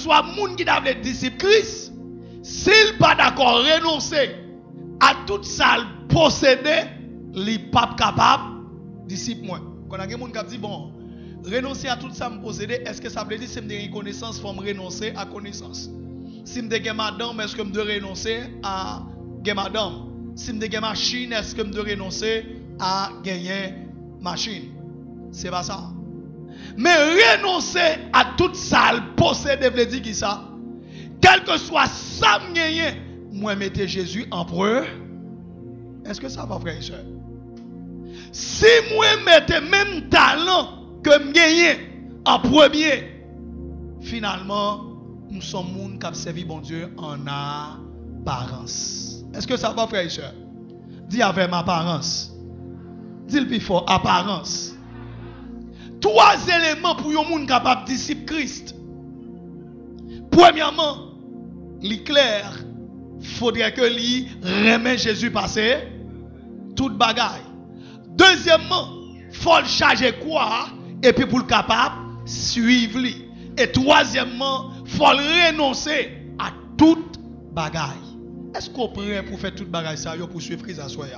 soit monde qui t'a disciple Christ, s'il pas d'accord renoncer à tout ça posséder, li pas capable disciple moi. Quand a des gens qui dit bon, renoncer à tout ça me posséder, est-ce que ça veut dire si me de connaissance faut me renoncer à connaissance? Si me de madame, est-ce que me de renoncer à gagner madame? Si me de machine, est-ce que me de renoncer à gagner machine? C'est pas ça. Mais renoncer à tout ça posséder veut dire qui ça? Quel que soit ça me gagner, moi mettez Jésus empereur. Est-ce que ça va, frère et soeur? Si moi mettez même talent que me gagner en premier, finalement, nous sommes gens qui ont servi bon Dieu en apparence. Est-ce que ça va, frère et soeur? Dis avec ma apparence. Dis le plus fort, apparence. Trois éléments pour un monde capable de disciple Christ. Premièrement, l'éclair, faudrait que lui remet Jésus passer toute bagaille. Deuxièmement, faut le charger quoi et puis pour le capable suivre lui. Et troisièmement, faut le renoncer à toute bagaille. Est-ce qu'on prêt pour faire toute bagaille ça pour suivre Christ à soi?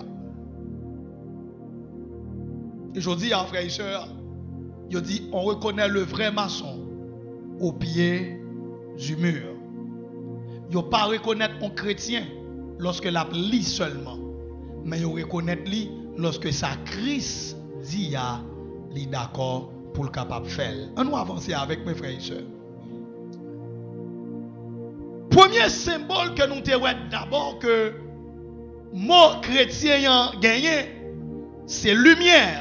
Et je dis à frère et soeur, je dis on reconnaît le vrai maçon au pied du mur. Il ne pas reconnaître un chrétien lorsque la lit seulement, mais il reconnaître lui lorsque sa Christ dit à lui d'accord pour le capable faire. On nous avancer avec mes frères et sœurs. Premier symbole que nous avons d'abord que mot chrétien a gagné, c'est lumière.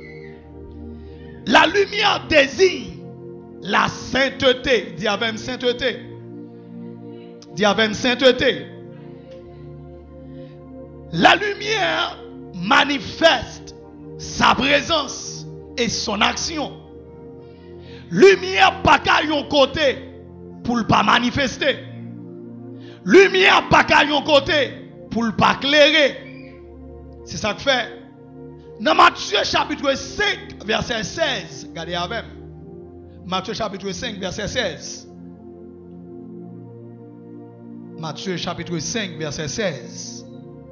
La lumière désigne la sainteté. Dis avec sainteté. Dis avec sainteté. La lumière manifeste sa présence et son action. Lumière pas qu'à yon côté pour ne pas manifester. Lumière pas qu'à yon côté pour ne pas éclairer. C'est ça que fait. Dans Matthieu chapitre 5 verset 16, regardez avec. Matthieu chapitre 5 verset 16. Matthieu chapitre 5 verset 16.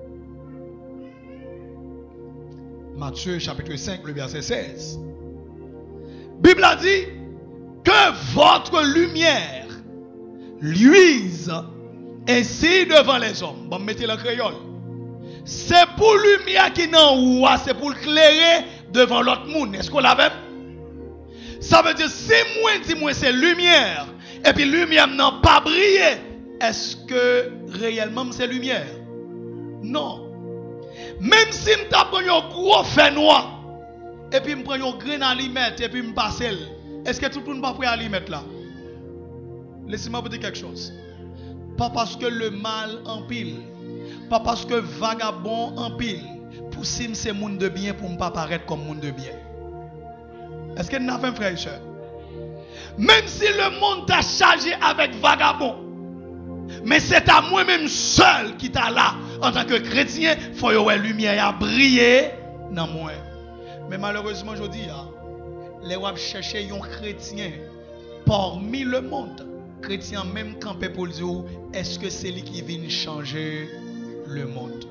Matthieu chapitre 5 le verset 16. Bible a dit que votre lumière luise ainsi devant les hommes. Bon, mettez le crayon. C'est pour lumière qui n'en ou c'est pour éclairer devant l'autre monde. Est-ce qu'on l'avait? Ça veut dire si moi dis moi c'est lumière et puis lumière n'a pas brillé, est-ce que réellement c'est lumière? Non. Même si je prends un gros fait noir et puis je prends un grain à mettre et puis je passe, est-ce que tout le monde va prêt à mettre là? Laissez-moi vous dire quelque chose. Pas parce que le mal empile, pas parce que vagabond empile, pour si c'est monde de bien pour ne pas paraître comme monde de bien. Est-ce que nous avons un frère et soeur? Même si le monde t'a chargé avec vagabond, mais c'est à moi-même seul qui t'a là, en tant que chrétien, il faut que la lumière a brillé dans moi. Mais malheureusement, je dis, les gens cherchent un chrétien parmi le monde. Chrétien même campé pour dire, est-ce que c'est lui qui vient changer le monde?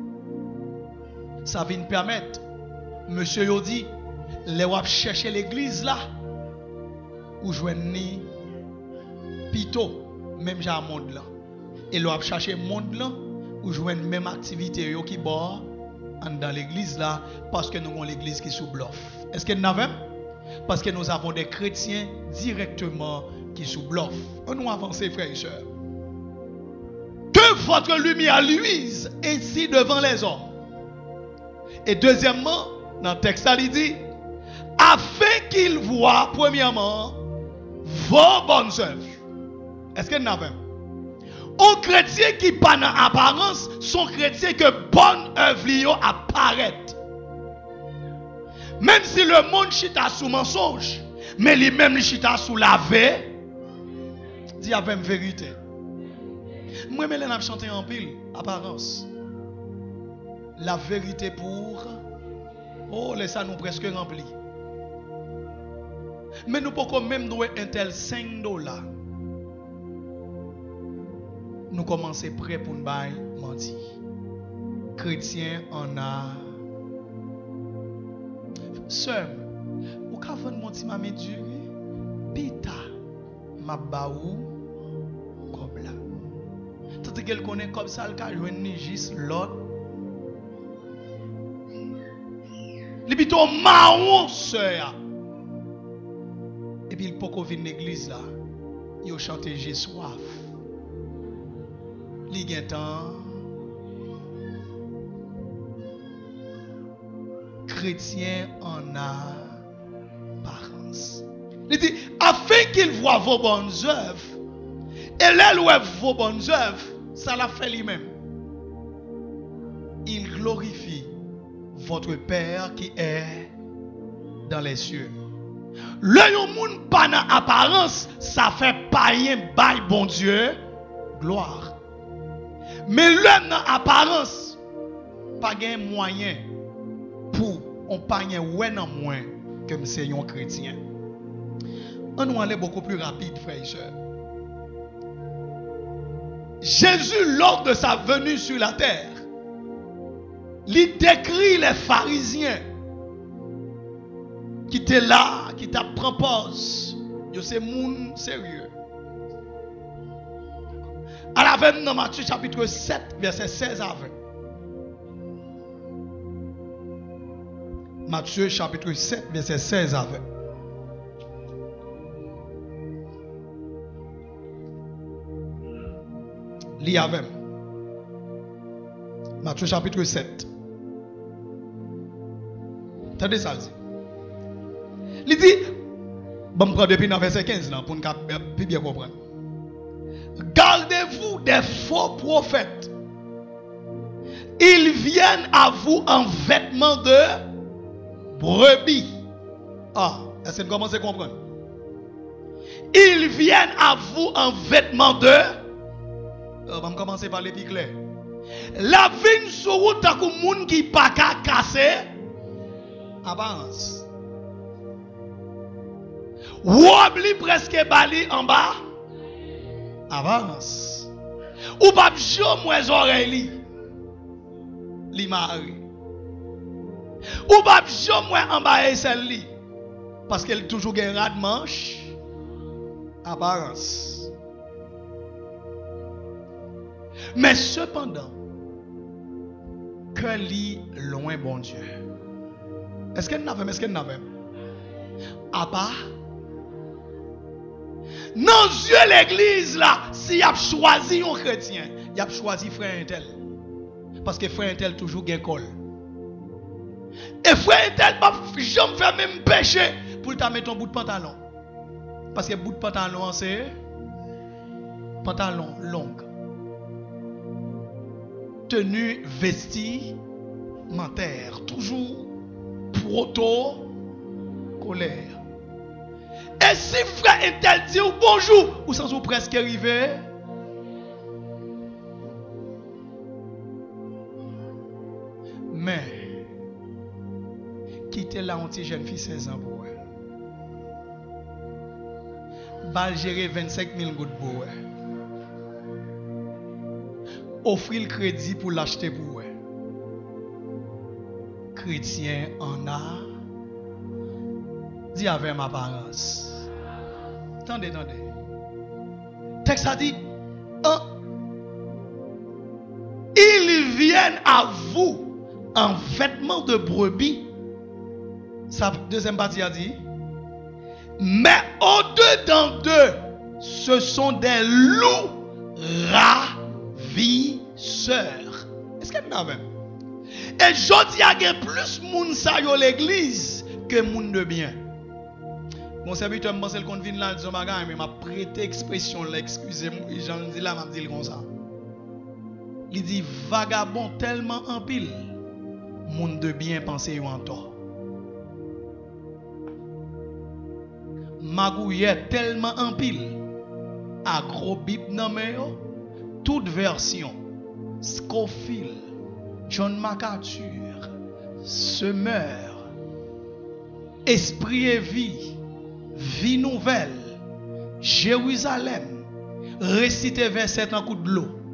Ça vient permettre, monsieur Yodi, les gens cherchent l'église là, où joignent Pito, même j'ai un monde là. Et les gens cherchent le monde là, où joignent même activité qui bord dans l'église là, parce que nous avons l'église qui est sous bluff. Est-ce que nous avons? Parce que nous avons des chrétiens directement qui sous bluff. On nous avance, frères et sœurs. Que votre lumière luise ainsi devant les hommes. Et deuxièmement, dans le texte, il dit, afin qu'ils voient, premièrement, vos bonnes œuvres. Est-ce que nous avons? Un chrétien qui pas dans apparence, son chrétien que bonne œuvre apparaît. Même si le monde chita sous mensonge, mais lui-même chita sous la vérité, dit avec vérité. Moi, je vais chanter en pile, apparence. La vérité pour. Oh, laissez nous presque rempli. Mais nous pouvons même donner un tel $5. nous commençons prêt pour nous mentir. Chrétien en a. Sœur, ou ka vendre mon petit maman Dieu, pita ma baou comme là. Tant qu'elle connaît comme ça, elle ka joindre juste l'autre. Les plutôt marron sœur. Et puis il peut qu'on vienne l'église là. Il chante j'ai soif. Li gen temps. Chrétien en apparence. Il dit afin qu'il voit vos bonnes œuvres. Et là où vos bonnes œuvres, ça l'a fait lui-même. Il glorifie votre Père qui est dans les cieux. Le monde pas dans apparence, ça fait païen bail bon Dieu gloire. Mais l'homme dans apparence pas gain moyen pour on païen ouais non moins comme c'est un chrétien. On nous aller beaucoup plus rapide frères et sœurs. Jésus lors de sa venue sur la terre, il décrit les pharisiens qui étaient là, qui t'a propose. Yo c'est moun sérieux. À la fin dans Matthieu chapitre 7 verset 16 à 20. Matthieu chapitre 7 verset 16 à 20. Lis avec. Matthieu chapitre 7. Attendez ça dit. Il dit, bon, je prends depuis le verset 15 là, pour nous bien comprendre. Gardez-vous des faux prophètes. Ils viennent à vous en vêtements de brebis. Ah, est-ce que vous commencez à comprendre? Ils viennent à vous en vêtements de... On va commencer par les plus clairs. La vie sur route à moun qui pas casser avance. Oublie presque bali en bas. Avance. Ou pas jom moins oreilles li mari. Ou pas jom moins en bas celle li parce qu'elle toujours gagne rat manche. Apparence. Mais cependant que li loin bon Dieu. Est-ce qu'elle n'avait est-ce qu'elle n'avait à part non Dieu l'église là, si y a choisi un chrétien, y a choisi frère Intel. Parce que frère Intel toujours gagne col. Et frère Intel pas jamais faire même péché pour te mettre ton bout de pantalon. Parce que bout de pantalon c'est pantalon long. Tenue vestimentaire, toujours proto-colère. Et si frère Intel dit bonjour, ou sans ou presque arrivé, mais quitter la honte jeune fille 16 ans pour elle. Bal gérer 25 000 gouttes pour elle. Offrir le crédit pour l'acheter pour elle. Chrétien en a. Dis avec ma apparence. Attendez. Texte a dit, ils viennent à vous en vêtements de brebis. Sa deuxième partie a dit, mais au-dedans d'eux, ce sont des loups ravisseurs. Est-ce qu'elle n'a même? Et je dis, il y a plus de monde sa yo l'église que monde de bien. Mon serviteur me pense qu'on vient là, disons, mais m'a prêté expression là, excusez-moi, j'en dis là, m'a dit comme ça. Il dit, vagabond tellement en pile, monde de bien penser en tort. Magouillet tellement en pile, agrobip nan men yo, toute version, Scofield, John MacArthur, Semeur, Esprit et vie, Vie nouvelle, Jérusalem, réciter verset en coup de l'eau.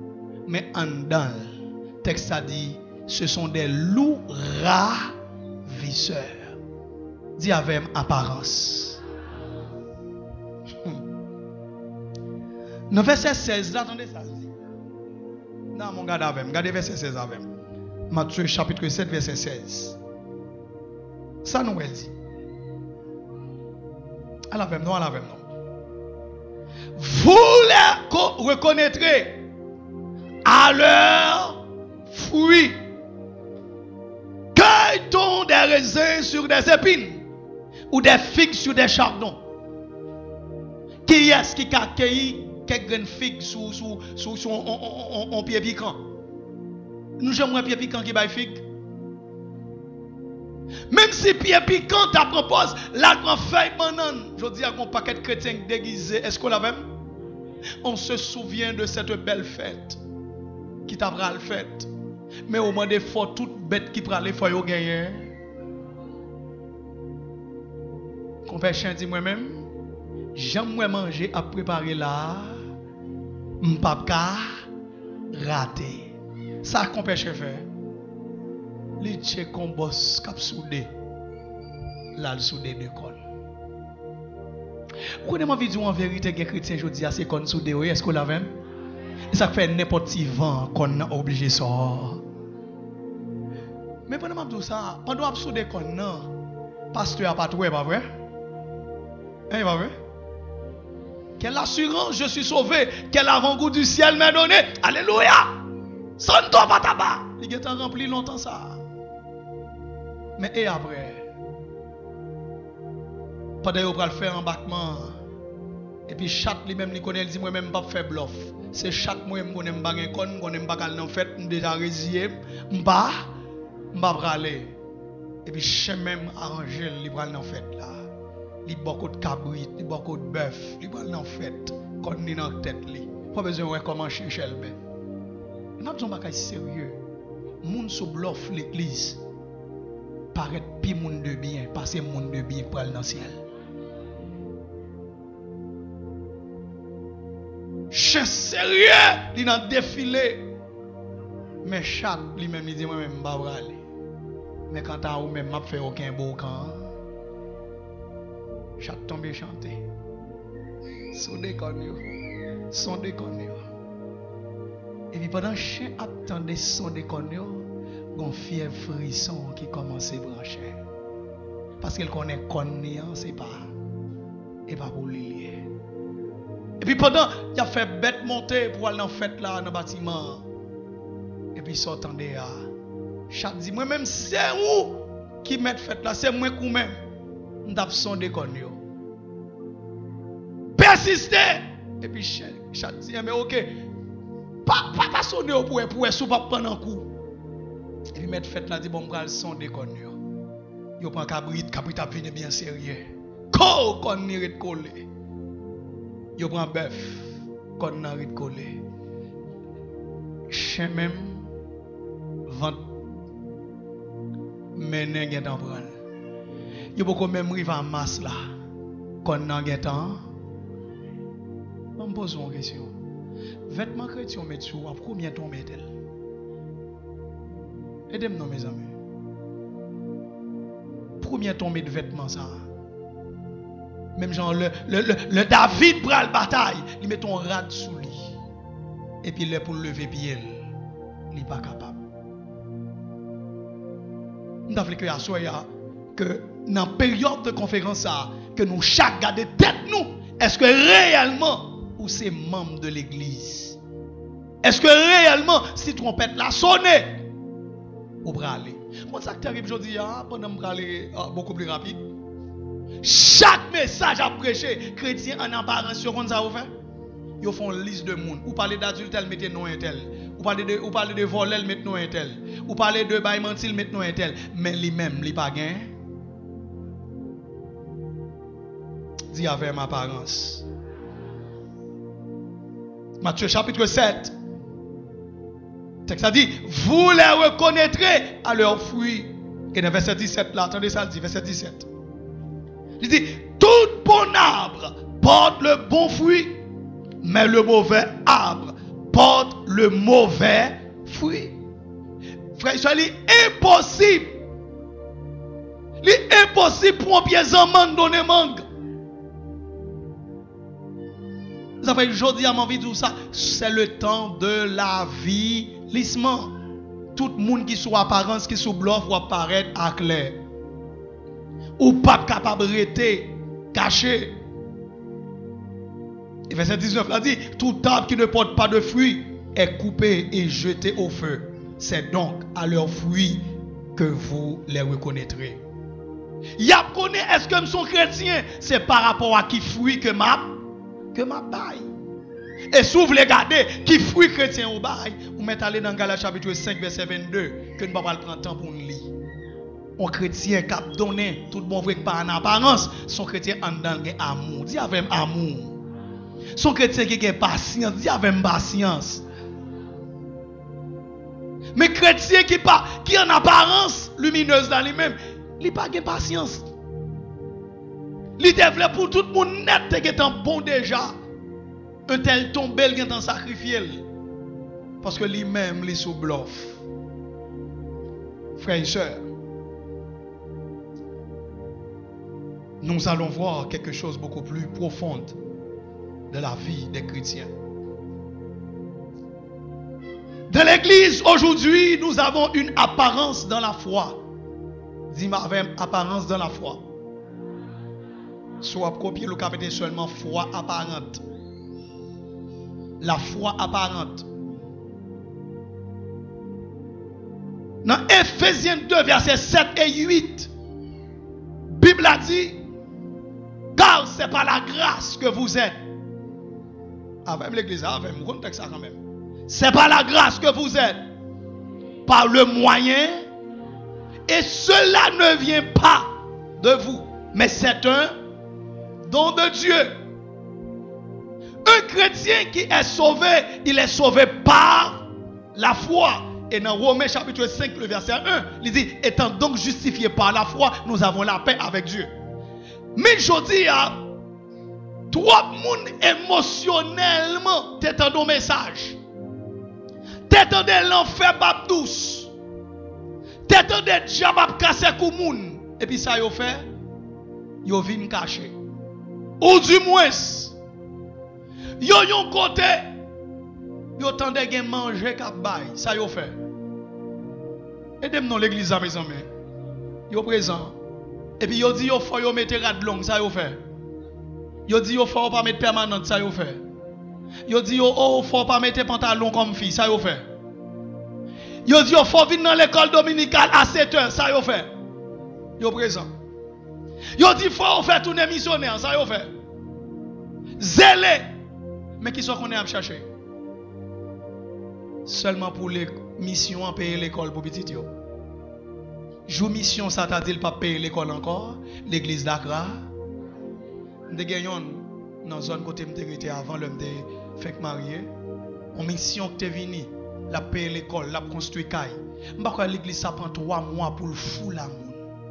Mais en dedans, le texte a dit, ce sont des loups ravisseurs. Dis avec apparence. Dans verset 16, là, attendez ça. Non, mon gars, regardez verset 16 avec. Matthieu chapitre 7, verset 16. Ça nous elle dit. À la même, non, à la même, non. Vous les reconnaîtrez à leurs fruits. Cueille-t-on des raisins sur des épines ou des figues sur des chardons? Qui est-ce qui a cueilli quelques graines figues sur un pied piquant? Nous j'aimerais un pied piquant qui baille figue. Même si pied piquant t'a propose la grande feuille banane. Je dis à un paquet de chrétiens déguisés. Est-ce qu'on l'a même? On se souvient de cette belle fête qui t'a pris le fête. Mais au moins des fois toute bête qui prend les fois au gagner. Compère dit moi-même, j'aime manger à préparer là, m'papa raté. Ça compère fait. Les tchèques qu'on bosse cap soudé. Là le soudé de con. Vous connaissez ma vidéo en vérité que chrétien je dis à c'est con soudé oui, est-ce que la même? Ça fait n'importe qui vent qu'on a obligé ça. Mais pendant que je ça, pendant que je soudé con non, pasteur a pas trouvé pas vrai? Hein, pas vrai? Quelle assurance je suis sauvé, quel avant-goût du ciel m'a donné. Alléluia! Santo pataba. Il est rempli longtemps ça. Mais et après, pendant que vous allez faire un embarquement, et puis chat lui-même, il connaît, il dit moi-même pas faire bluff. C'est chat moi-même qu'on aime pas un con, qu'on aime pas qu'elle en fait, déjà résilié, m'pas braler. Et puis chez même arranger, il va en fait là. Il beaucoup de cabrit, il beaucoup de bœuf, il va en fait, qu'on est dans la tête li. Pas besoin de comment chercher le bain. N'a pas besoin de sérieux. Moun sous bluff l'église. Paraît pi moun de bien, passer moun de bien pour aller dans le ciel. Chien sérieux, il a défilé. Mais chat, lui-même, il dit moi-même, pas aller. Mais quand tu as ou même, m'a fait aucun beau camp. Chat tombé chanter. Son déconne. Et puis pendant que chien attendait son déconne, un fier frisson qui commence à brancher. Parce qu'elle connaît connu, c'est pas. Et pas pour lui. Et puis pendant, il a fait bête monter pour aller en fête là dans le bâtiment. Et puis sortant de là, chaque dit moi-même, c'est où qui met fête là, c'est moi qui même. Nous avons son déconne. Persister. Et puis chaque dit, mais ok, pas sonner pour sous pas prendre un coup. Et puis mettre fête là, dit bon, on va le son déconne. Yo prend cabrit a venu bien sérieux. Kon ni rit collé. Yo prend bœuf, kon nan rit collé. Chien même vent menen gen tan pran. Yo beaucoup même rive en masse là. Kon nan gen tan. On me pose une question. Vêtements chrétiens met sur combien ton met-elle? Aidez-moi mes amis. Combien tomber de vêtements ça? Même genre le David pour la bataille, il met ton rad sous lui. Et puis il pour lever pied, il n'est pas capable. Nous avons que dans la période de conférence ça, que nous chaque garder tête nous, est-ce que réellement ou c'est membre de l'église? Est-ce que réellement si trompette la sonné ou braler? Moi, ça qui arrive aujourd'hui, pendant que je aller beaucoup plus rapide. Chaque message à prêcher, chrétien en apparence, comment ça vous fait? Ils font une liste de monde. Ou parler d'adulte, mettez non un tel. Ou parler de voler, mettez non un tel. Ou parler de bail mentil, mettez non un tel. Mais lui-même, il pas gain. Dis avec ma apparence. Matthieu chapitre 7. Texte a dit, vous les reconnaîtrez à leurs fruits. Et dans verset 17 là, attendez ça, il dit, verset 17. Il dit, tout bon arbre porte le bon fruit, mais le mauvais arbre porte le mauvais fruit. Frère, c'est impossible. C'est impossible pour un pied en manque donner manque. Ça fait aujourd'hui à mon vie tout ça, c'est le temps de la vie lissement. Tout le monde qui soit apparence, qui soit bluff, ou apparaître à clair. Ou pas capable de rester caché. Et verset 19 là dit, tout arbre qui ne porte pas de fruits est coupé et jeté au feu. C'est donc à leurs fruits que vous les reconnaîtrez. Y'a connaît est-ce que je suis chrétien? C'est par rapport à qui fruit que ma baille. Et si vous voulez regarder qui fruit chrétien au bail, vous mettez aller dans Galates chapitre 5 verset 22 que nous ne pouvons pas prendre temps pour nous lire. Un chrétien qui a donné tout bon vrai par en apparence, son chrétien en dedans a amour. Dis avec amour. Son chrétien qui a patience, dis avec patience. Mais chrétien qui en apparence lumineuse dans lui-même, il n'a pas de patience. Il développe pour tout le monde net qui est en bon déjà. Un tel tombé, il est en sacrifié. Parce que lui-même, il est sous bluff. Frères et sœurs, nous allons voir quelque chose beaucoup plus profond de la vie des chrétiens. Dans l'église, aujourd'hui, nous avons une apparence dans la foi. Dis-moi avec apparence dans la foi. Soit copier le capitaine seulement foi apparente. La foi apparente. Dans Ephésiens 2, versets 7 et 8, Bible a dit, car c'est par la grâce que vous êtes. Avec l'église, avec moi, contexte ça quand même. C'est par la grâce que vous êtes. Par le moyen. Et cela ne vient pas de vous. Mais c'est un don de Dieu. Un chrétien qui est sauvé, il est sauvé par la foi. Et dans Romains chapitre 5, le verset 1, il dit, étant donc justifié par la foi, nous avons la paix avec Dieu. Mais je dis, trop de monde émotionnellement, t'étendent un message. T'étendent l'enfer bab douce. T'étendent diable casser koumoun. Et puis ça, yo fait, yo vin caché. Ou du moins, yo yon côté, yo tende gen manger kap bay, ça yo fait. Aidez-moi dans l'église à mes amis. Yo présent. Et puis yo dit yo faut yo mettre rad long, ça yo fait. Yo dit yo faut pas mettre permanente, ça yo fait. Yo dit yo oh faut pas mettre pantalon comme fille, ça yo fait. Yo dit yo faut venir dans l'école dominicale à 7h, ça yo fait. Yo présent. Yo dit faut faire tourner missionnaire, ça yo fait. Zélé, mais qui sont qu'on est à chercher. Seulement pour les missions à payer l'école pour petit yo. Jou mission ça t'a dit pas payer l'école encore, l'église d'Accra. Nous gagnons dans zone côté m'était avant l'homme de fait marier. En mission que t'es venu, la payer l'école, la construire caille. M'pa l'église ça prend 3 mois pour le fou la moun.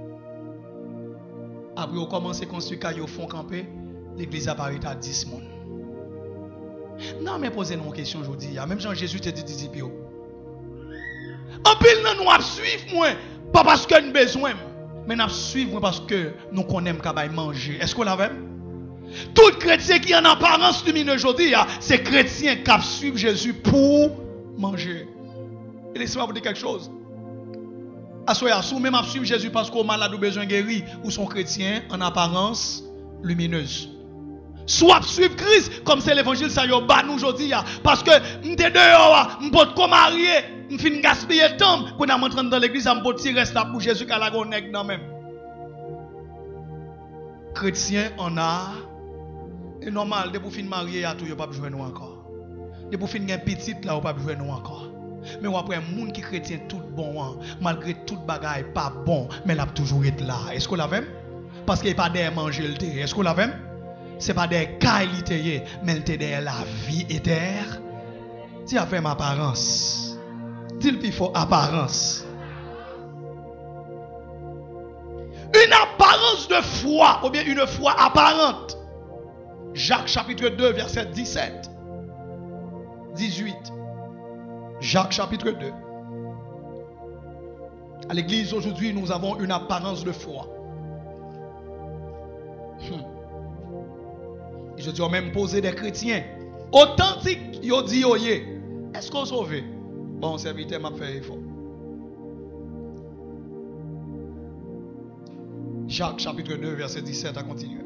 Après on commence à construire caille au fond camper, l'église apparaît à 10 moun. Non mais posez nous une question aujourd'hui, même Jean Jésus te dit disciple. En pile nous a suivre moi, pas parce que nous besoin, mais nous suivre parce que nous connaissons qu'à manger. Est-ce qu'on l'a vu? Tout chrétien qui en apparence lumineuse aujourd'hui, c'est chrétien qui suivent Jésus pour manger. Et laissez-moi vous dire quelque chose. Assoya, si vous même suivre Jésus parce qu'on malade ou besoin guéri, ou sont chrétiens en apparence lumineuse. Soit suivre Christ comme c'est l'évangile ça yo ba nous aujourd'hui parce que m'te dehors m'pot ko marier m'fin gaspiller le temps pour n'a m'entrer dans l'église m'pot tirer reste là pour Jésus qu'à la gonèg nan même. Chrétien on a et normal de pour fin marier à tout yo pas besoin nous encore. De pour fin gen petite là ou pas besoin nous encore. Mais après moun qui chrétien tout bon malgré toute bagaille pas bon mais l'a toujours être là. Est-ce qu'on l'a même? Parce qu'il pas derrière manger le thé. Est-ce qu'on l'a même? C'est pas des qualités, mais c'est de la vie éternelle. Dis avec ma apparence. Dis qu'il faut apparence. Une apparence de foi, ou bien une foi apparente. Jacques chapitre 2, verset 17. 18. Jacques chapitre 2. À l'église aujourd'hui, nous avons une apparence de foi. Je dis, on même posé des chrétiens authentiques. Ils ont dit, est-ce qu'on sauve? Bon, serviteur m'a fait effort. Jacques chapitre 2, verset 17, à continuer.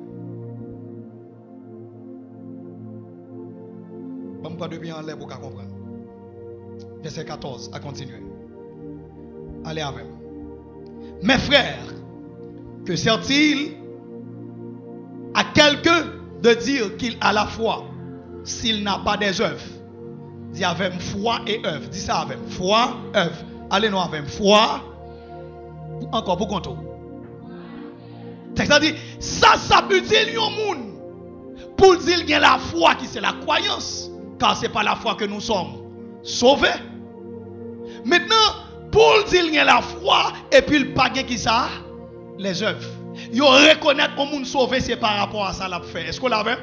Bon, pas de bien en l'air pour qu'on comprenne. Verset 14, à continuer. Allez avec. Mes frères, que sert-il à quelqu'un de dire qu'il a la foi s'il n'a pas des œuvres? Dis avec foi et œuvres. Dis ça avec foi, œuvres. Allez nous avec foi. Encore pour compter. C'est-à-dire, ça peut dire un monde pour dire qu'il y a la foi qui c'est la croyance, car ce n'est pas la foi que nous sommes sauvés. Maintenant, pour dire qu'il y a la foi et puis le pas qui ça, les œuvres. Ils reconnaître que le monde sauvé, c'est par rapport à ça l'a fait. Est-ce qu'on l'a fait?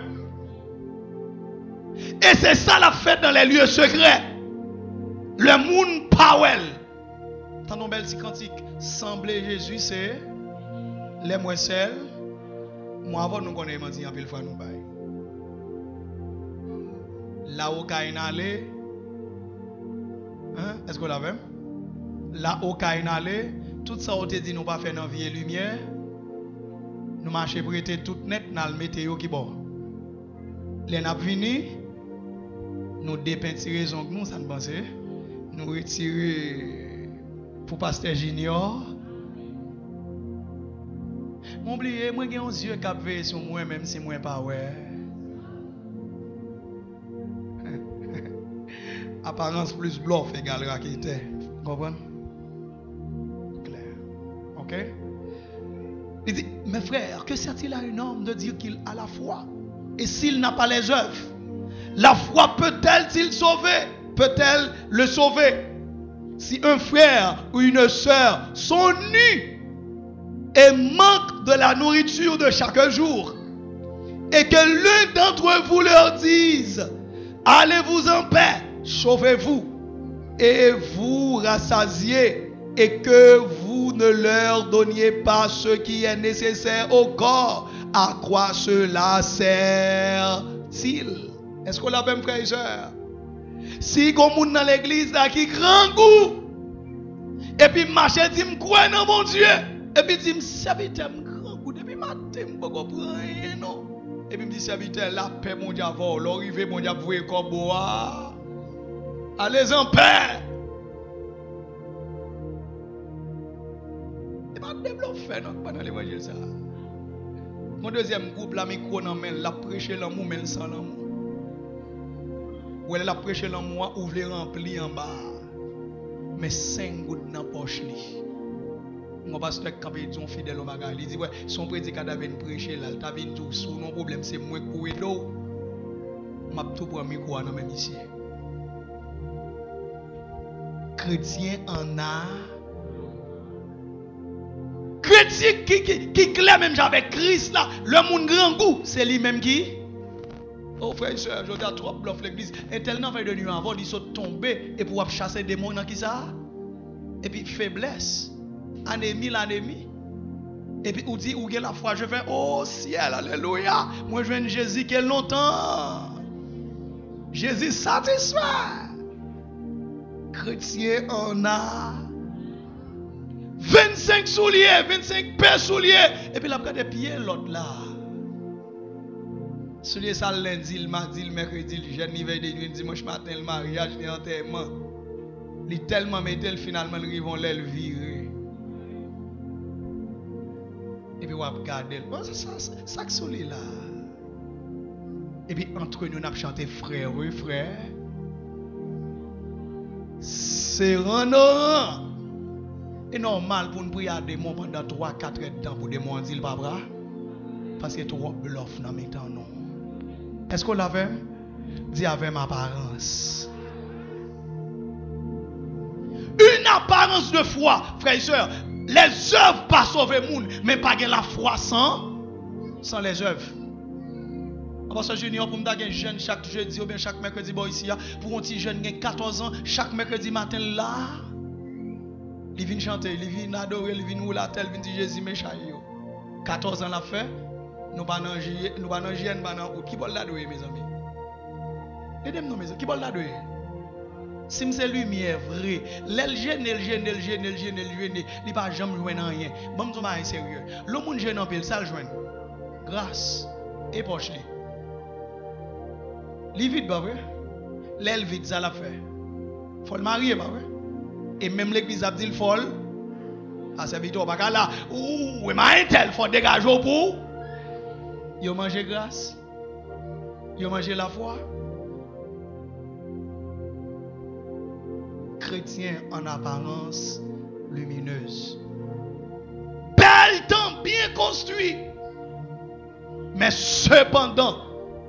Et c'est ça l'a fait dans les lieux secrets. Le monde Powell. T'as une belle cantique. Sembler Jésus, c'est les moins seuls. Moi avant nous connaissons dit en pile fois nous bail. Là où Caïn allait, hein? Est-ce qu'on l'a fait? Là où Caïn allait, tout ça on te dit nous pas faire dans vie et lumière. Nous marcher prêter tout net dans le météo qui bon. Les n'a venu, nous dépeintirer raison que nous ça ne pense. Nous retirer pour pasteur junior. M'oublier, moi j'ai un yeux qui veillent sur moi même si moi pas ouais. Apparence plus bluff égale raquette. Comprenez? Clair. OK? Il dit, mes frères, que sert-il à un homme de dire qu'il a la foi? Et s'il n'a pas les œuvres, la foi peut-elle sauver? Peut-elle le sauver? Si un frère ou une sœur sont nus et manquent de la nourriture de chaque jour, et que l'un d'entre vous leur dise, allez-vous en paix, sauvez-vous, et vous rassasiez, et que vous ne leur donniez pas ce qui est nécessaire au corps, à quoi cela sert-il? Est-ce qu'on l'a même, frère et soeur? Si comme dans l'église là qui grand goût, et puis marche dit me croire dans mon Dieu, et puis dit me serviteur grand goût, depuis matin me pas comprendre rien non, et puis me dit serviteur la paix mon Dieu avant l'arrivée mon Dieu vous comme bois, allez en paix. Et pas développer non pendant l'évangile ça. Mon deuxième groupe la micro dans main la prêcher l'amour mais sans l'amour. Ou elle a prêché l'amour, ouvre les remplis en bas. Mais 5 gouttes dans la poche. Mon pasteur qui dit fidèle au bagage, il dit ouais, son prédicateur vient prêcher là, il vient tout sous non problème, c'est moi qui courir l'eau. M'a tout prendre micro dans même ici. Chrétien en a. Chrétien qui clame même avec Christ là, le monde grand goût, c'est lui-même qui. Oh frère et soeur, je regarde trop bluff l'église. Et tellement fait de nuit avant, ils sont tombés et pour chasser des démons dans qui ça? Et puis faiblesse, anémie, l'anémie. Et puis on dit, où est la foi? Je fais, oh ciel, alléluia. Moi je viens Jésus qui est longtemps. Jésus satisfait. Chrétien en a 25 souliers, 25 paires souliers. Et puis la regarde des pieds l'autre là. Celui ça le lundi, le mardi, le mercredi, le jeudi, le de nuit, le dimanche matin, le mariage, l'enterrement. Il est tellement métal finalement, ils vont le virer. Et puis on va regarder. Bon, ça que celui là. Et puis entre nous, on a chanté frère, oui frère. C'est rang. Et normal pour nous prier à des mots pendant 3-4 heures de temps pour demander le papa. Parce que trop bluff dans mes temps non. Est-ce qu'on l'avait? Dis avec ma apparence. Une apparence de foi, frères et sœurs. Les œuvres pas sauver le monde, mais pas la foi sans les œuvres. Parce que junior pour me un jeune chaque jeudi ou bien chaque mercredi ici pour un petit jeune qui a 14 ans chaque mercredi matin là il vient chanter, il vient adorer, il vient rouler la tête, il vient dire Jésus méchant. 14 ans la fait, nous pas dans jeune qui va l'adorer mes amis. Aidez-moi mes amis, qui va l'adorer? Si c'est lumière vrai, elle gêne, il pas jamais jouer dans rien. Bon tout est sérieux. Le monde jeune en pile ça le joindre. Grâce et poche li. Li vite pas vrai? L'aile vite ça l'a fait. Faut le marier pas vrai? Et même l'église a dit le folle. À sa victoire pas là. Ouh, mais tel faut dégager pour. Yo manger grâce. Yo manger la foi. Chrétien en apparence lumineuse. Bel temps bien construit. Mais cependant,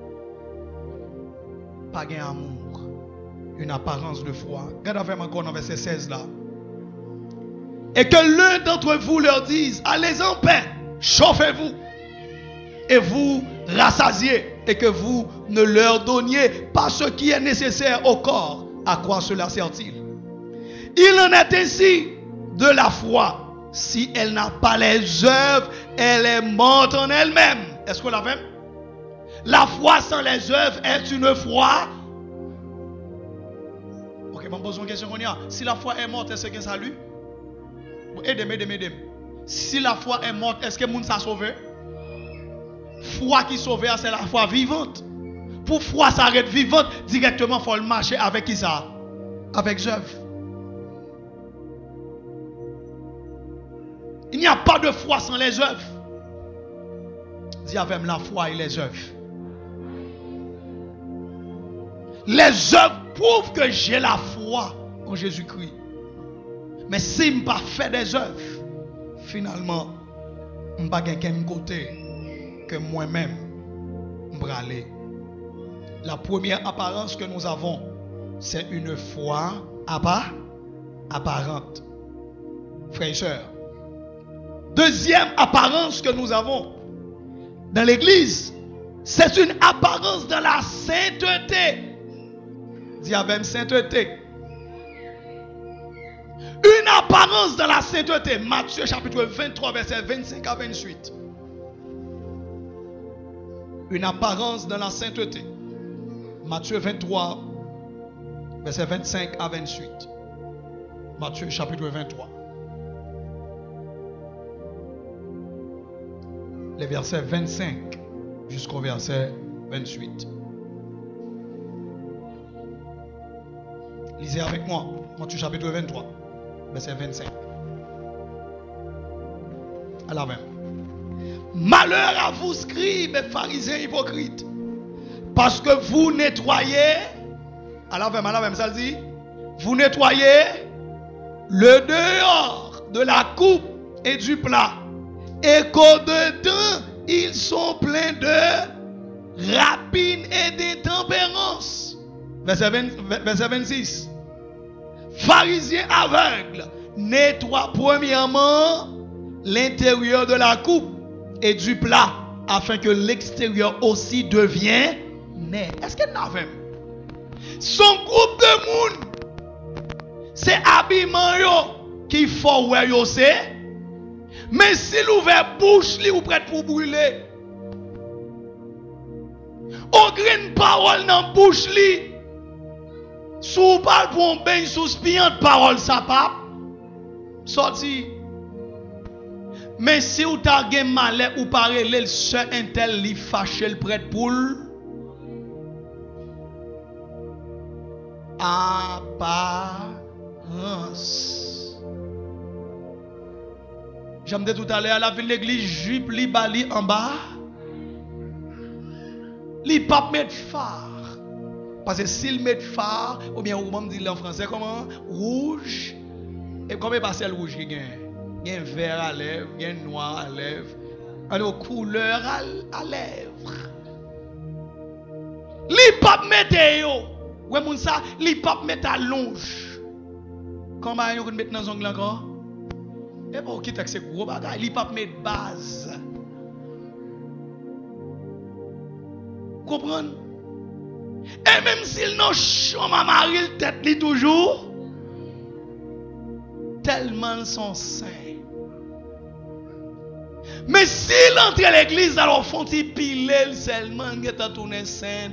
pas gain amour. Une apparence de foi. Regardez avec moi encore dans verset 16 là. Et que l'un d'entre vous leur dise, allez en paix, chauffez-vous, et vous rassasiez, et que vous ne leur donniez pas ce qui est nécessaire au corps. À quoi cela sert-il? Il en est ainsi de la foi. Si elle n'a pas les œuvres, elle est morte en elle-même. Est-ce que vous l'avez? La foi sans les œuvres est une foi. Ok, je me pose une question. Si la foi est morte, est-ce que ça salut? Aidez-moi. Si la foi est morte, est-ce que le monde s'est sauvé? Foi qui sauve, c'est la foi vivante. Pour foi s'arrête vivante, directement, il faut le marcher avec qui ça? Avec œuvres. Il n'y a pas de foi sans les œuvres. Dis avec la foi et les œuvres. Les œuvres prouvent que j'ai la foi en Jésus-Christ. Mais si je n'ai pas fait des œuvres, finalement, je n'ai pas quelqu'un côté que moi-même, je vais aller. La première apparence que nous avons, c'est une foi apparente. Frères et sœurs. Deuxième apparence que nous avons dans l'église, c'est une apparence de la sainteté. Dis avec sainteté. Une apparence de la sainteté. Matthieu chapitre 23, verset 25 à 28. Une apparence de la sainteté. Matthieu 23, verset 25 à 28. Matthieu chapitre 23. Les versets 25 jusqu'au verset 28. Lisez avec moi. Matthieu chapitre 23, verset 25. À la même. Malheur à vous, scribes et pharisiens hypocrites, parce que vous nettoyez, à la même, ça dit, vous nettoyez le dehors de la coupe et du plat, et qu'au-dedans, ils sont pleins de rapines et d'intempérance. Verset 26. Pharisiens aveugles, nettoie premièrement l'intérieur de la coupe et du plat, afin que l'extérieur aussi devienne net. Est-ce qu'il y en a même? Son groupe de monde, c'est habillement qui faut ouais yo c'est. Mais s'il ouvre bouche li ou prête pour brûler, on graine parole dans bouche li, sous parle pour un bain sous spiante parole ça pas sorti. Mais si ou ta gen malais ou parler le seul intel li fâché le prête pour apparence. J'aime dit tout à l'heure, la ville de l'église, jupe, li bali en bas. Li pas mettre phare. Parce que s'il met phare, ou bien, ou même dit en français, comment? Rouge. Et combien passe le rouge qui gagne? Il y a un vert à lèvres, il y a un noir à lèvres. Alors, couleur à lèvres. Li pas mettre yo. Ouais, moun ça, li pas mettre à longe. Comment yo mettre dans ongles encore? Et bon, qui c'est gros bagay, li pas mettre base. Comprenez? Et même s'il n'a pas marié le tête li toujours, tellement sont saints. Mais s'il entre à l'église, alors font-ils piler seulement, il est tourné saint,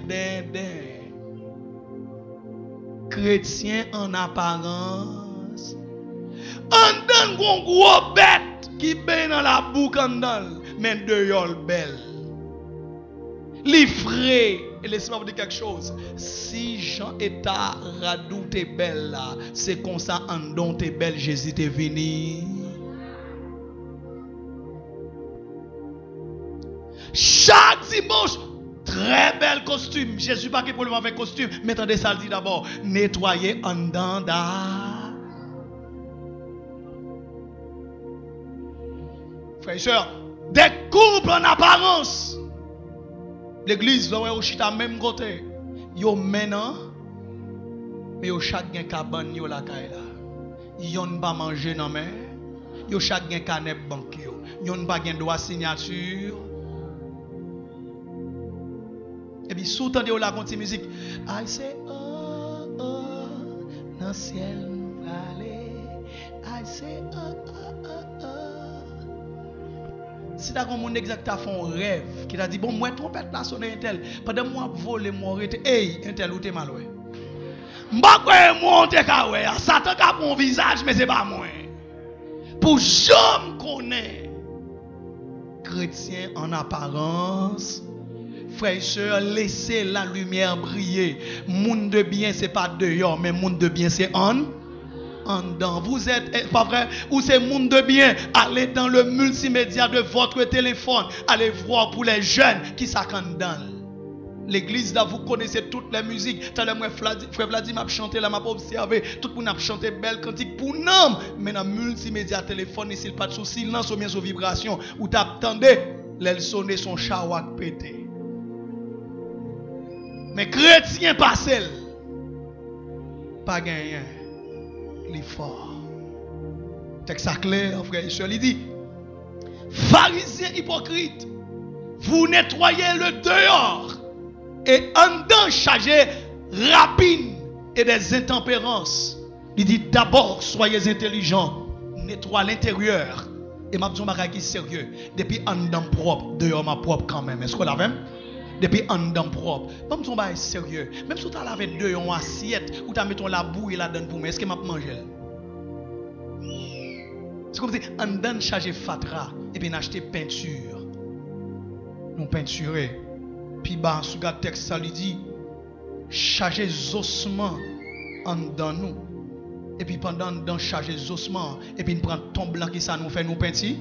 chrétien en apparence. En donne un gros bête qui baigne dans la boucle en donne, mais dehors belle. Les frais, et laissez-moi vous dire quelque chose. Si Jean est à radou t'es belle là, c'est comme ça en don t'es belle, Jésus t'est venu. Chaque dimanche, très bel costume. Jésus pas qui pour le avec costume, mais attendez ça dit d'abord, nettoyer en danda. Frères et sœurs, des couples en apparence. L'église là où chita même côté. Yo maintenant mais yo chaque gen cabane yo la kay la. Yo ne pas manger non mais yo chaque gen canep banque yo. Yo ne pas gen droit signature. Et puis sous tande yo la konti musique. I say oh oh dans ciel nous aller. I say oh oh oh oh. Si tu as un monde exact à fond rêve qui t'a dit bon moi trompette là sonner un tel pendant moi voler moi arrêter hey un tel ou t'es mal ouais m'pa quoi monter ka ouais Satan ka bon visage mais c'est pas moi pour jamais connaître chrétien en apparence. Frères et sœurs, laissez la lumière briller. Monde de bien c'est pas dehors mais monde de bien c'est en dedans. Vous êtes, pas vrai, ou c'est monde de bien, allez dans le multimédia de votre téléphone, allez voir pour les jeunes qui s'accordent dans l'église là, vous connaissez toutes les musiques. Tout à l'heure, frère Vladimir m'a chanté là, m'a observé, tout le monde a chanté belle cantique pour nous. Mais dans le multimédia téléphone, ici, pas de sous silence ou bien sous vibration, ou t'attendez, les sonner son chawak pété. Mais chrétien pas seul, pas gagné. L'effort. Texte clair, frère et soeur, il dit pharisiens hypocrites, vous nettoyez le dehors et en dedans chargez rapine et des intempérances. Il dit d'abord soyez intelligents, nettoyez l'intérieur. Et ma besoin de sérieux. Depuis en dedans propre, dehors ma propre quand même. Est-ce qu'on l'a même? Depuis en dedans propre. Pas besoin de sérieux. Même si tu as lavé deux en assiette ou tu as mis la bouille là-dedans pour moi, est-ce que m'a mangé? C'est comme si en dedans charger fatra et puis acheter peinture. Nous peinturer. Puis bah sous le texte ça lui dit charger ossements en dedans nous. Et puis pendant dans charger ossements et puis nous prend ton blanc qui ça nous fait nous peintir.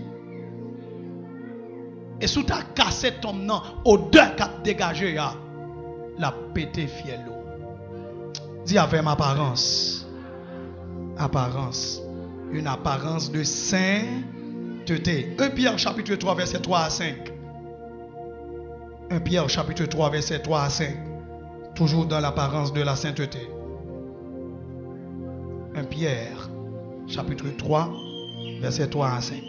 Et sous ta cassé ton nom, odeur qu'a dégagé, la pété fiello. Dis avec ma apparence. Apparence. Une apparence de sainteté. 1 Pierre chapitre 3 verset 3 à 5. 1 Pierre chapitre 3 verset 3 à 5. Toujours dans l'apparence de la sainteté. 1 Pierre chapitre 3 verset 3 à 5.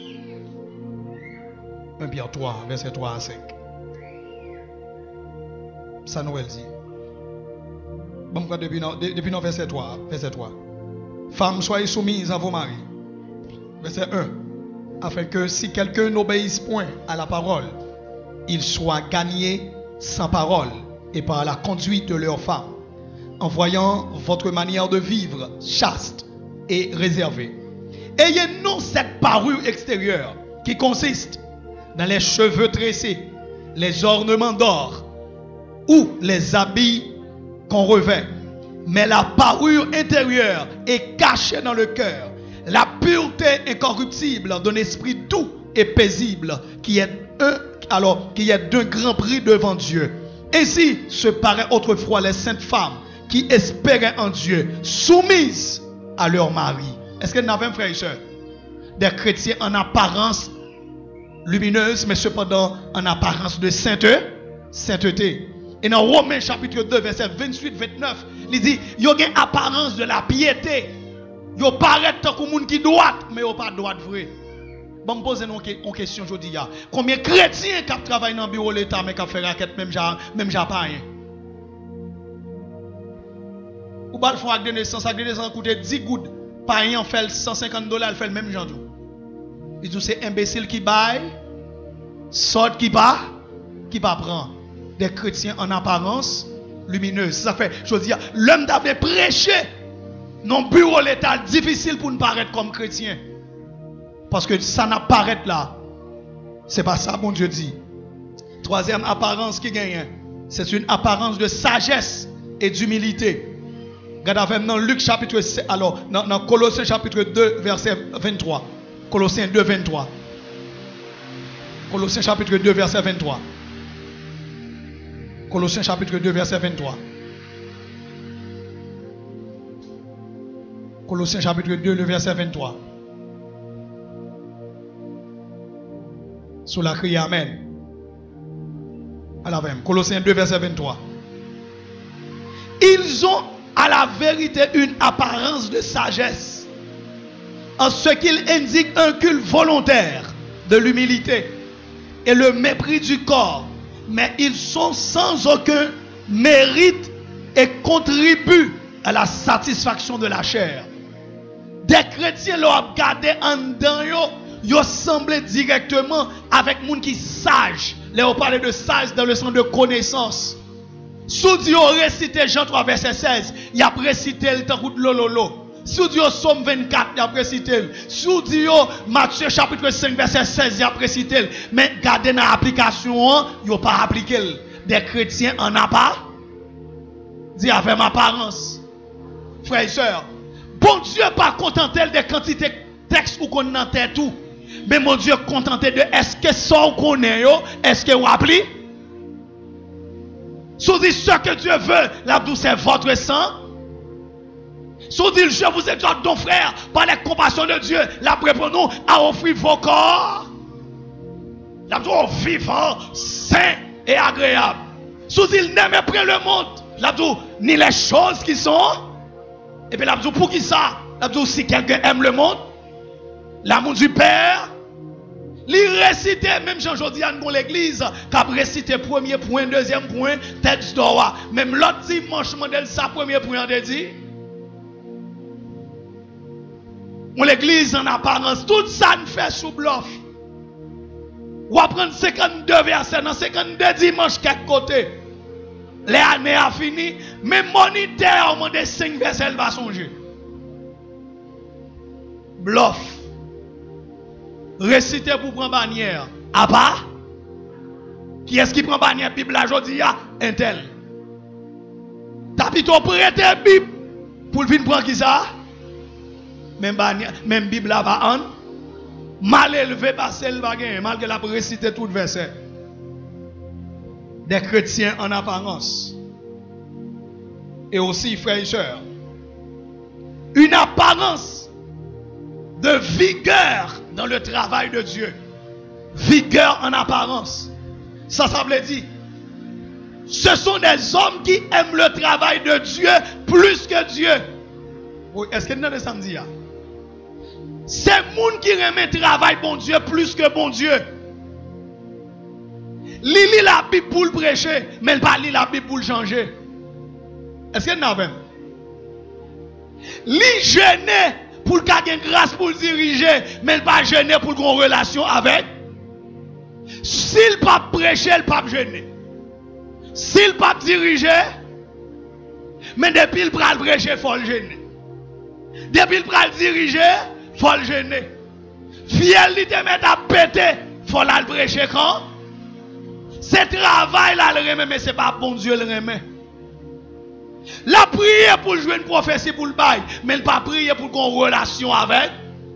1 Pierre 3, verset 3 à 5. Ça nous dit. Bon, depuis non, verset 3. Verset 3. Femmes, soyez soumises à vos maris. Verset 1. Afin que si quelqu'un n'obéisse point à la parole, il soit gagné sans parole et par la conduite de leurs femmes, en voyant votre manière de vivre chaste et réservée. Ayez non cette parure extérieure qui consiste dans les cheveux tressés, les ornements d'or ou les habits qu'on revêt. Mais la parure intérieure est cachée dans le cœur. La pureté incorruptible d'un esprit doux et paisible qui est d'un grand prix devant Dieu. Ainsi se paraît autrefois les saintes femmes qui espéraient en Dieu, soumises à leur mari. Est-ce que nous avons, frères et sœurs, des chrétiens en apparence lumineuse, mais cependant en apparence de sainteté. Et dans Romains chapitre 2, verset 28-29, il dit, il y a une apparence de la piété. Il paraît tant que monde qui droite, mais il pas droite vrai. Bon, me poser une question aujourd'hui. Combien de chrétiens qui travaillent dans le bureau de l'État mais qui font raquette même pas rien? Ou bien, il faut acte de naissance coûte 10 gouttes. Par an, fait $150, fait le même genre. Ils disent c'est imbécile qui baille, sort qui pas prend. Des chrétiens en apparence lumineuse. Ça fait, je veux dire, l'homme d'avait prêché dans le bureau de l'État, difficile pour nous paraître comme chrétien. Parce que ça n'apparaît là. C'est pas ça, bon Dieu dit. Troisième apparence qui gagne, c'est une apparence de sagesse et d'humilité. Regardez dans Luc chapitre 7, alors dans Colossiens chapitre 2 verset 23. Colossiens 2 23. Colossiens chapitre 2 verset 23. Colossiens chapitre 2 verset 23. Colossiens chapitre 2 le verset 23. Sous la crie Amen. À la même. Colossiens 2 verset 23. Ils ont à la vérité une apparence de sagesse, en ce qu'il indique un culte volontaire de l'humilité et le mépris du corps, mais ils sont sans aucun mérite et contribuent à la satisfaction de la chair. Des chrétiens l'ont regardé en dedans, ils semblent directement avec les gens qui sont sages. Là, on parle de sage dans le sens de connaissance. Sous Dieu récité Jean 3 verset 16, il a récité le temps de lololo. Sous Dieu Somme 24, il a récité. Sous Dieu Matthieu chapitre 5 verset 16, il a récité. Mais gardez dans l'application, il n'a pas appliqué. Des chrétiens en a pas. Dis avec ma apparence. Frères et sœurs, bon Dieu pas contenté de quantité de textes ou qu'on entend tout. Mais mon Dieu contenté de est-ce que ça on connaît, est-ce que vous appelez? Si vous dites ce que Dieu veut, l'abdou c'est votre sang. Si vous dites je vous exhorte donc frère, par la compassion de Dieu, la nous à offrir vos corps. L'abdou vivant, saint et agréable. Si vous dites n'aimez pas le monde, l'abdou ni les choses qui sont. Et puis l'abdou pour qui ça? L'abdou si quelqu'un aime le monde, l'amour du Père. Li réciter même Jean Jodian pour l'église, qu'a récité premier point, deuxième point, texte d'Owa. Même l'autre dimanche modèle ça premier point de dit. Mon l'église en apparence, tout ça ne fait sous bluff. Ou apprendre 52 versets dans 52 dimanches quelque côté. Les années a fini, même moniteur au moins de 5 versets elle va songer. Bluff. Réciter pour prendre bannière. À part, qui est-ce qui prend bannière Bible aujourd'hui? Un tel. T'as plutôt prêté Bible pour venir prendre qui ça? Même bannière, même Bible là va en. Mal élevé, passer le bagage, malgré la réciter tout le verset. Des chrétiens en apparence. Et aussi, frères et sœurs, une apparence de vigueur dans le travail de Dieu. Vigueur en apparence. Ça veut dire, ce sont des hommes qui aiment le travail de Dieu plus que Dieu. Est-ce que nous avons samedi? C'est les gens qui aiment le travail bon Dieu plus que bon Dieu. Lis la Bible pour le prêcher, mais il pas lit la Bible pour le changer. Est-ce que nous avons? Lis jeûner pour qu'il ait une grâce pour le diriger, mais il pas jeûner pour qu'il ait une relation avec. S'il pas prêcher, il pas jeûner. S'il pas diriger, mais depuis il va prêcher, il faut le jeûner. Depuis il va diriger, il faut le jeûner. Fiel, il te met à péter, il faut le prêcher quand? C'est travail là, le remet, mais ce n'est pas bon Dieu le remet. La prière pour jouer une prophétie pour le bail, mais il pas prier pour qu'on ait une relation avec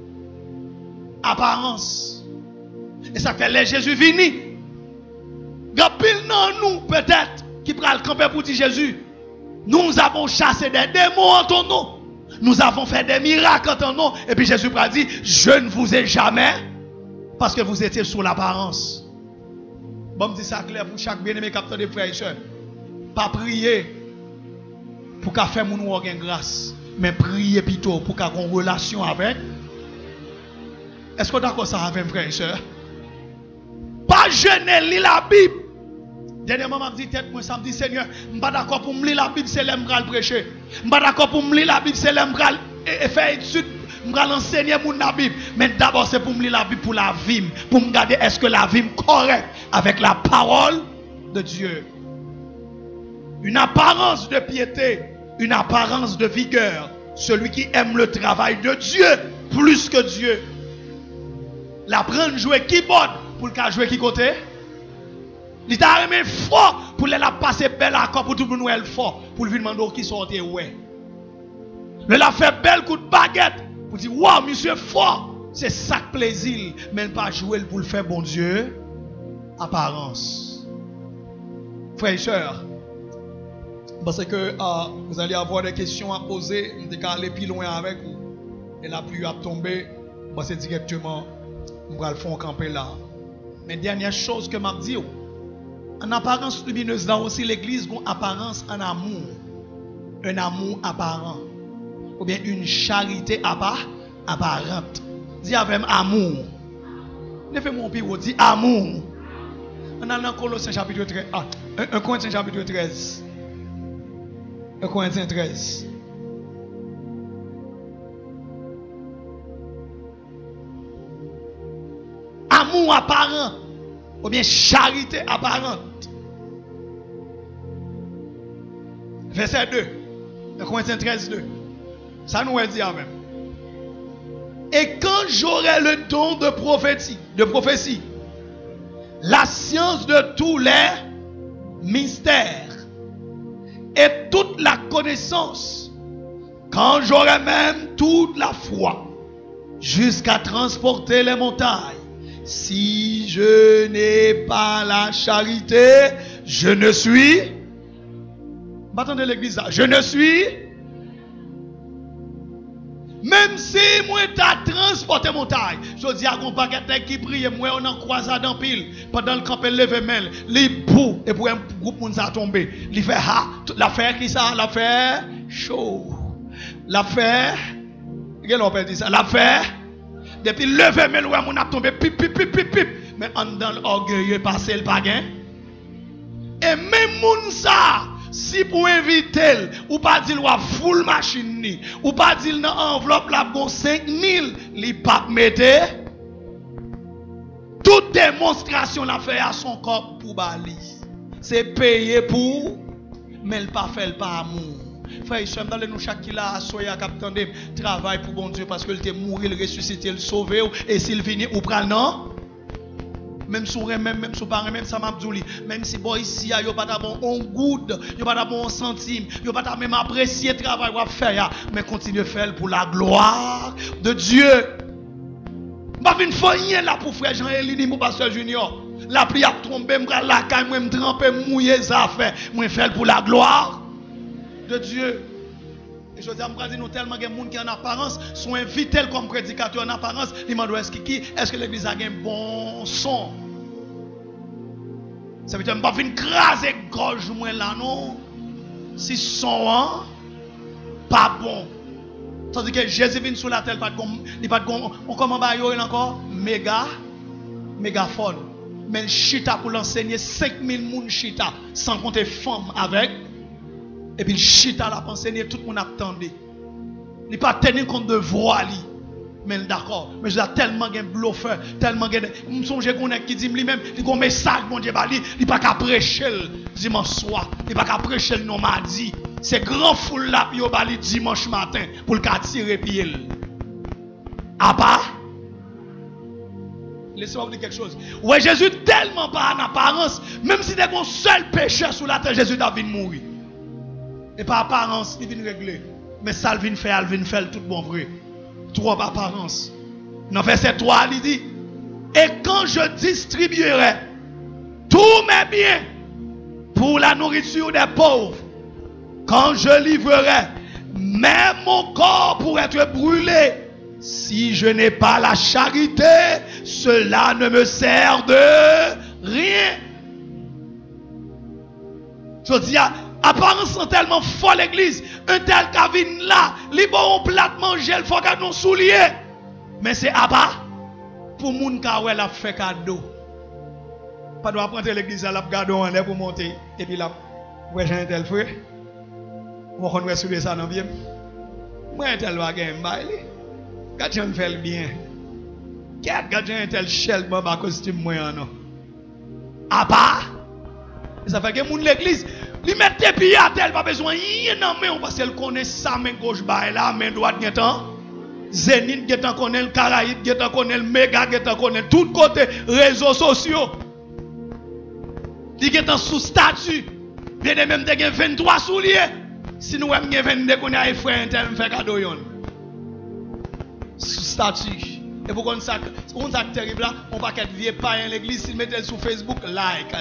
apparence. Et ça fait les Jésus vini. Gapil non nous peut-être qui prend le camper pour dire Jésus. Nous avons chassé des démons en ton nom. Nous avons fait des miracles en ton nom. Et puis Jésus a dit, je ne vous ai jamais parce que vous étiez sous l'apparence. Bon, me dit ça clair pour chaque bien-aimé capteur de frères et sœurs. Pas prier pour qu'à faire mon gain grâce, mais prier plutôt pour qu'à une relation avec. Est-ce que vous êtes d'accord ça avec frère et soeur? Pas jeûner, lire la Bible. Dernièrement, je me dis, tête, moi, ça me dit, Seigneur, je ne suis pas d'accord pour me lire la Bible, c'est l'homme qui prêcher. Je ne suis pas d'accord pour me lire la Bible, c'est l'homme qui faire étude, je vais enseigner la Bible. Mais d'abord, c'est pour me lire la Bible pour la vie, pour me regarder est-ce que la vie est correcte avec la parole de Dieu. Une apparence de piété, une apparence de vigueur. Celui qui aime le travail de Dieu plus que Dieu. La prendre jouer keyboard pour le cas jouer qui côté? Il t'a remis fort pour la passer belle accord pour tout le monde elle fort pour le demander qui sortait ouais. Le la fait belle coup de baguette pour dire waouh monsieur fort, c'est ça plaisir mais pas jouer pour le faire bon Dieu apparence. Frères et sœurs, parce que vous allez avoir des questions à poser, je vais aller plus loin avec vous. Et la pluie a tombé, c'est directement on va le faire camper là. Mais dernière chose que m'a dit, en apparence lumineuse là aussi l'église a une apparence en amour. Un amour apparent. Ou bien une charité apparente. Dis avec amour. Levez-moi un peu, dis amour. On a dans Colossiens chapitre 13. 1 Corinthiens chapitre 13. 1 Corinthiens 13. Amour apparent. Ou bien charité apparente. Verset 2. 1 Corinthiens 13, 2. Ça nous dit même. Et quand j'aurai le don de prophétie, la science de tous les mystères et toute la connaissance, quand j'aurai même toute la foi, jusqu'à transporter les montagnes, si je n'ai pas la charité, je ne suis. Attendez l'église là. Je ne suis. Même si moi t'as transporté montagne, je dis à mon paquet qui prie, moi on en croisade en pile. Pendant le camp, levé main, les bouts, et pour un groupe moun ça tomber. Il fait l'affaire qui ça, l'affaire chaud. L'affaire, quel on peut dire ça? L'affaire, depuis levé main, on a tombé, pip, pip, pip, pip, pip. Mais en dans l'orgueil, passé le pagan. Et même moun ça, si pour inviter, ou pas dire ou full machine ni, ou pas dire dans enveloppe la bon 5000, li pas mettre toute démonstration la fait à son corps pour bali. C'est payé pour mais il pas fait pas amour. Frère, je dans nous chaque qui là soya capitaine travail pour bon Dieu parce que il était mourir, il ressuscité, il sauvé et s'il vient ou pral non même si même si pas même ça m'a dit même si boy ici yo pas bon on good yo pas bon centime yo pas même apprécier travail qu'on faire mais continue faire pour la gloire de Dieu. Pas venir faire là pour frère Jean-Élie pour pasteur Junior la pluie a tombé me la caille moi me tremper mouiller ça fait moi faire pour la gloire de Dieu. Et je dis à nous tellement de gens qui en apparence sont invités comme prédicateurs en apparence. Ils m'ont dit est-ce que l'église a un bon son? Ça veut dire que je ne vais pas craser gorge moi là non. Si son pas bon. Tandis que Jésus vient sur la terre, il pas on comment ba yo encore mégaphone. Mais chita pour l'enseigner 5000 moun chita sans compter femmes avec. Et puis le chita la enseigner tout le monde attendait. Il pas tenir compte de voix li. Mais d'accord, mais j'ai tellement de bluffeur, tellement de me songe qu'on qui dit lui même, il a un message bon Dieu bali, il pas qu'à prêcher dimanche soir, il pas qu'à prêcher le mardi. C'est grand foule là puis bali dimanche matin pour le cas tirer pied. À part laissez-moi vous dire quelque chose. Ouais, Jésus tellement pas en apparence, même si il y a un seul pécheur sur la terre, Jésus a venu mourir. Et par apparence, il vient régler. Mais ça, il vient faire tout bon vrai. Trop apparence. Dans verset 3, il dit, et quand je distribuerai tous mes biens pour la nourriture des pauvres, quand je livrerai même mon corps pour être brûlé, si je n'ai pas la charité, cela ne me sert de rien. Je dis, apparence sont tellement folle l'église. Un tel Kavin là, li bon plat manger, il faut garder nos souliers. Mais c'est pour moun ka wè la fait cadeau. Pas doit prendre l'église à la cadeau en l'air pour monter et puis là ouais j'ai un tel frère. On connaît sur ça non bien. Moi un tel va gagner bail. Quand j'en fais le bien. Quand j'ai un tel shell bon ba costume moi non. À part ça fait que moun l'église, li met tes pieds à tel pas besoin rien non mais on parce qu'elle connaît ça main gauche bail là main droite getan. Zénith getan connaît le Caraïbe, getan connaît le méga, getan connaît tout côté réseaux sociaux. Li getan sous statut. Bien de même te gen 23 souliers. Si nous aime gen 22 qu'on a frère tel me fait cadeau yon. Sous statut. Et pour qu'on ça terrible là, on va qu'être vieux païen l'église, s'il mettait sur Facebook like,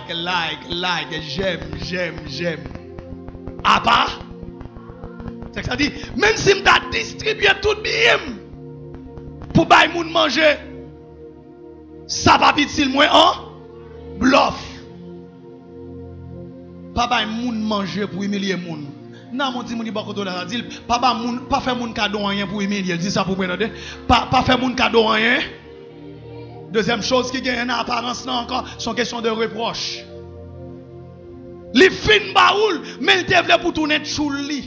j'aime. À part c'est ça dit, même si m'ta distribué tout bien pour bailler moun manger, ça va vite s'il moins en bluff. Pas bailler moun manger pour humilier moun. Non, mon dit moun di pas koto la dit pas faire moun cadeau rien pour humilier, dit ça pour prendre pas faire moun cadeau rien. Deuxième chose qui gagne en apparence là encore, son question de reproche. Li fin baoul, mais il te vle pour tourner chouli.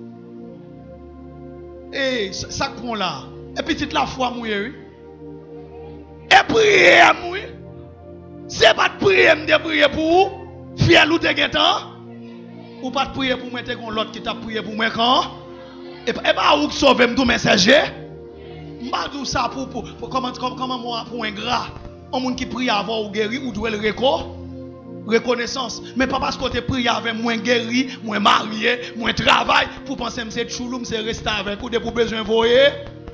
Et ça prend là. Et petite la foi mouille. Et prier mouille. C'est pas de prier pour fiel ou te getan. Ou pas de prier pour moi te kon l'autre qui t'a prié pour moi quand. Et pas ou sauver m'dou messager. M'a dou ça pour comment moi pour un gras. Un monde qui prie avant ou guéri ou doit le reconnaissance. Mais pas parce que tu prie avec moins guéri, moins marié, moins travail pour penser que c'est chouloum, c'est rester avec ou de pour besoin voyer.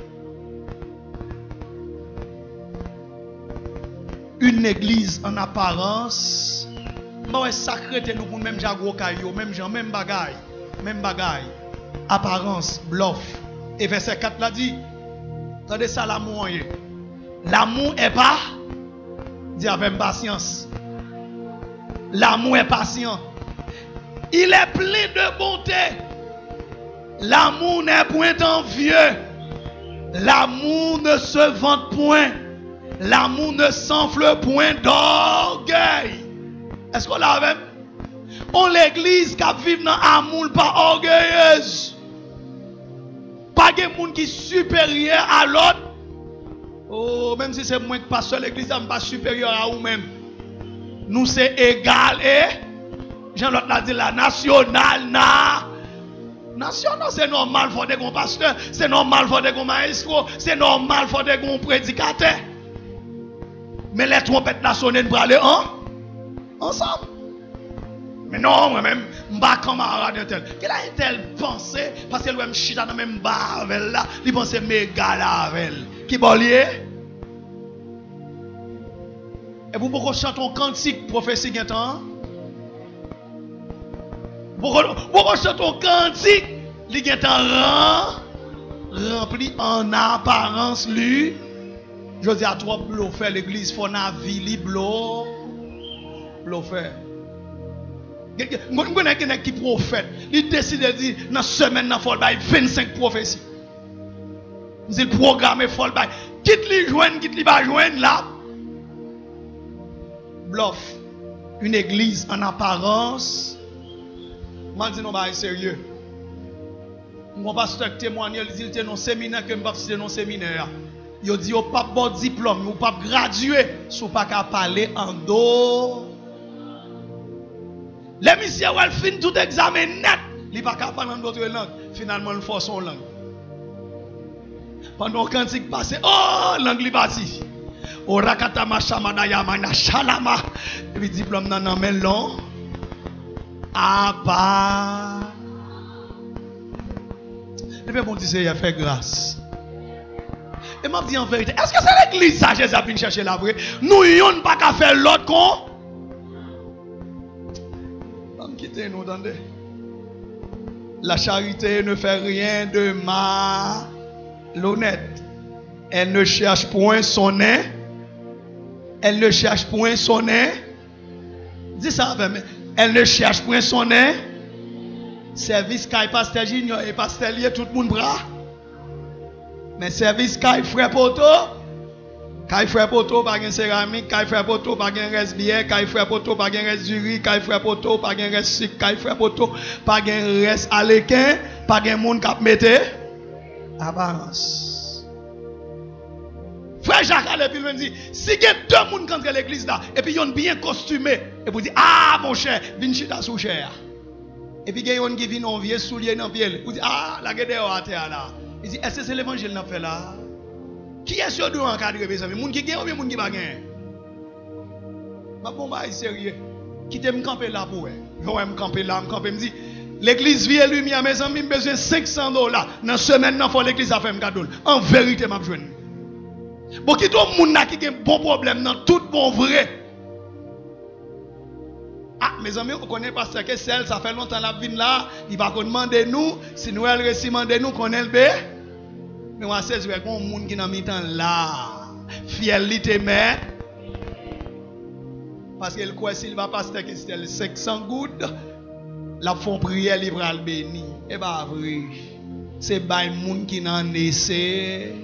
Une église en apparence, bah sacré nous pour même jago kayo, même gens, même bagaille. Apparence, bluff. Et verset 4 l'a dit. Attendez ça l'amour. L'amour est pas dit avec patience. L'amour est patient. Il est plein de bonté. L'amour n'est point envieux. L'amour ne se vante point. L'amour ne s'enfle point d'orgueil. Est-ce qu'on l'a même? On l'église qui vit dans l'amour, pas orgueilleuse. Pas de monde qui est supérieur à l'autre. Oh, même si c'est moi qui passe l'église, je ne suis pas supérieur à vous-même. Nous c'est égal et Jean-Lot l'a dit la nationale national c'est normal faut des grands pasteurs, c'est normal faut des grands maestros, c'est normal faut des grands prédicateurs. Mais les trompettes là sonner pour aller ensemble. Mais non moi-même m'ba camarade un tel. Quelle a une telle pensée parce que lui me chita dans même barvel là, il pense méga lavel. Qui bolier? Et vous pouvez chanter un cantique prophétie maintenant. Vous pouvez chanter un cantique qui est rempli en apparence lui. Je dis à toi pour faire l'église faut na vie blo faire. Moi connais quelqu'un qui prophète, il décide de dire dans semaine dans faut bail 25 prophéties. Il programme faut bail. Quitte li joindre, quitte li pas joindre là. Bluff. Une église en apparence. Je dis non, c'est sérieux. Mon pasteur témoigne, il dit que c'est un séminaire que je ne pas dans séminaire. Il dit au pas bon diplôme, ou pas gradué, si pas qu'à parler en dos. Les messieurs, elle finit tout examen net, il pas qu'à parler en d'autres langues. Finalement, il faut son langue. Pendant quand il passe, oh, langue parti. Orakata machamada yamana shalama. Et puis diplôme nan nan men long. Apa. Et puis bon Dieu il a fait grâce. Et m'a dit en vérité, est-ce que c'est l'église ça Jésus a venu chercher la vraie? Nous yon pas qu'à faire l'autre con. On quitte nous entendez. La charité ne fait rien de malhonnête. Elle ne cherche point son nez. Elle ne cherche point son nez. Dis ça avec moi. Elle ne cherche point son nez. Service Kai Pasteur Junior et Pasteur Lié, tout le monde bras. Mais service Kai Frère Poto, Kay frère poto, pas gen céramique, kay frère poto, pas gen reste bière, kay frère poto, pas gen reste du riz, kay frère poto, pas gen reste sucre, kay frère poto, pas gen reste aléquin, pas gen moun kap mette apparence. Frère Jacques Alep il me dit, si gen deux moun qui entre l'église là, et puis yon bien costumé, et puis dit, ah mon cher, vin chita sou cher. Et puis gen yon qui vin en vieux soulier dans pied, ou dit, ah la gede ou à terre là. Il dit, est-ce que c'est l'évangile n'a fait là? Qui est sur deux encadré mes amis? Moun qui gagne ou bien moun qui pas gagne? Ma bon bail sérieux. Qui t'aime camper là pour eux? Je vais me camper là, me camper me dit l'église vie et lumière mes amis, besoin $500 dans semaine nan faut l'église a fait me cadeau. En vérité m'a besoin. Bon qui tout moun na qui a bon problème dans tout bon vrai. Ah mes amis, on connaît pasteur que celle ça fait longtemps la vinn là, il va demander nous si nous elle reçu demander nous connaît le bé. Mais on sait que bon monde qui dans mi-temps là, fidélité mais parce qu'elle croit s'il va pasteur que c'est 500 gouttes, la font prière libre al béni. Et pas vrai. C'est pas monde qui n'en essaie.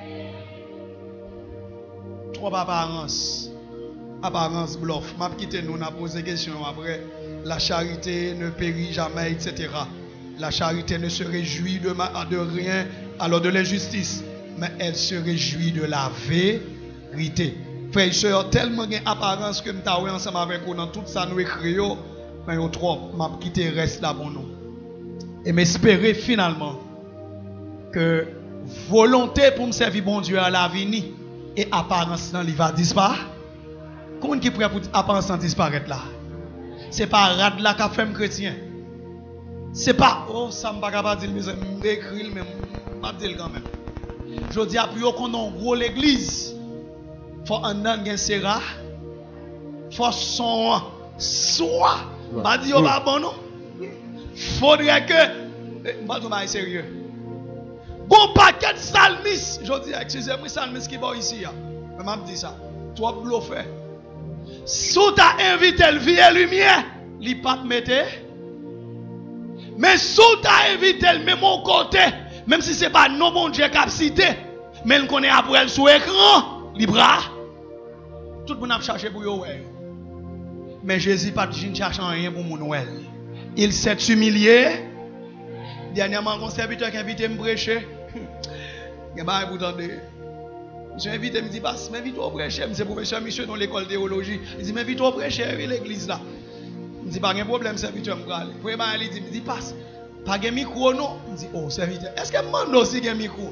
Trop apparence. Apparence bluff. M'a quitté nous, on a posé question après. La charité ne périt jamais, etc. La charité ne se réjouit de rien, alors de l'injustice, mais elle se réjouit de la vérité. Frères et sœurs, tellement d'apparence que nous avons ensemble avec vous dans tout ça, nous écrivons, mais nous trop, m'a quitté reste là pour nous. Et m'espérer finalement que volonté pour me servir bon Dieu à l'avenir et apparence dans il va disparaître. Comment qui est prêt pour apparence disparaître là? C'est pas rad là qu'a fait un chrétien. C'est pas, oh, ça ne va pas dire, mais je vais écrire, mais je vais dire quand même. Je dis à plus haut qu'on a un gros l'église. Il faut un an qui sera. Il faut son soit. Je ne vais pas dire, oh, bon, non. Il faudrait que. Je ne vais pas dire, sérieux. Bon paquet de salmistes. Je dis, excusez-moi, salmistes qui va ici. Je vais dire ça. Toi, bluffé. Si tu as invité le vie et lumière, il ne pas te mettre. Mais si tu as invité le même côté, même si ce n'est pas non bon Dieu qui a cité, mais il connaît après le sous écran, les bras, tout le monde a cherché pour eux. Mais Jésus n'a pas cherché rien pour mon Noël. Il s'est humilié. Dernièrement, mon serviteur qui a invité à me prêcher. Il m'a dit, je invite, il me dit, passe, m'invite au prêcher, c'est professeur monsieur dans l'école de théologie. Il dit, m'invite au prêcher, l'église là. Il dit, pas de problème, serviteur, je vais aller. Il me dit, passe, pas de micro, non. Il dit, oh, serviteur, est-ce que je demande aussi un micro?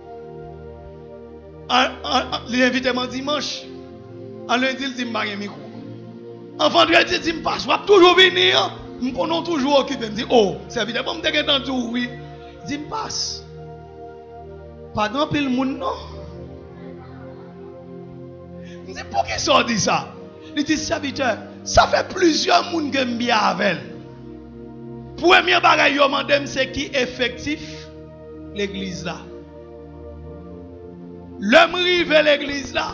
L'invité m'a dimanche. En lundi, il dit, pas de micro. En vendredi, il dit, passe, je vais toujours venir. Je me toujours occupé. Il me dit, oh, serviteur, je vais me dire, oui. Il dit, passe. Pas grand pile monde, non? Il dit, pour qui ça dit ça? Il dit, serviteur, ça fait plusieurs monde que je bien avec. Premier bagage, je demande, c'est qui effectif? L'église là. L'homme rive l'église là.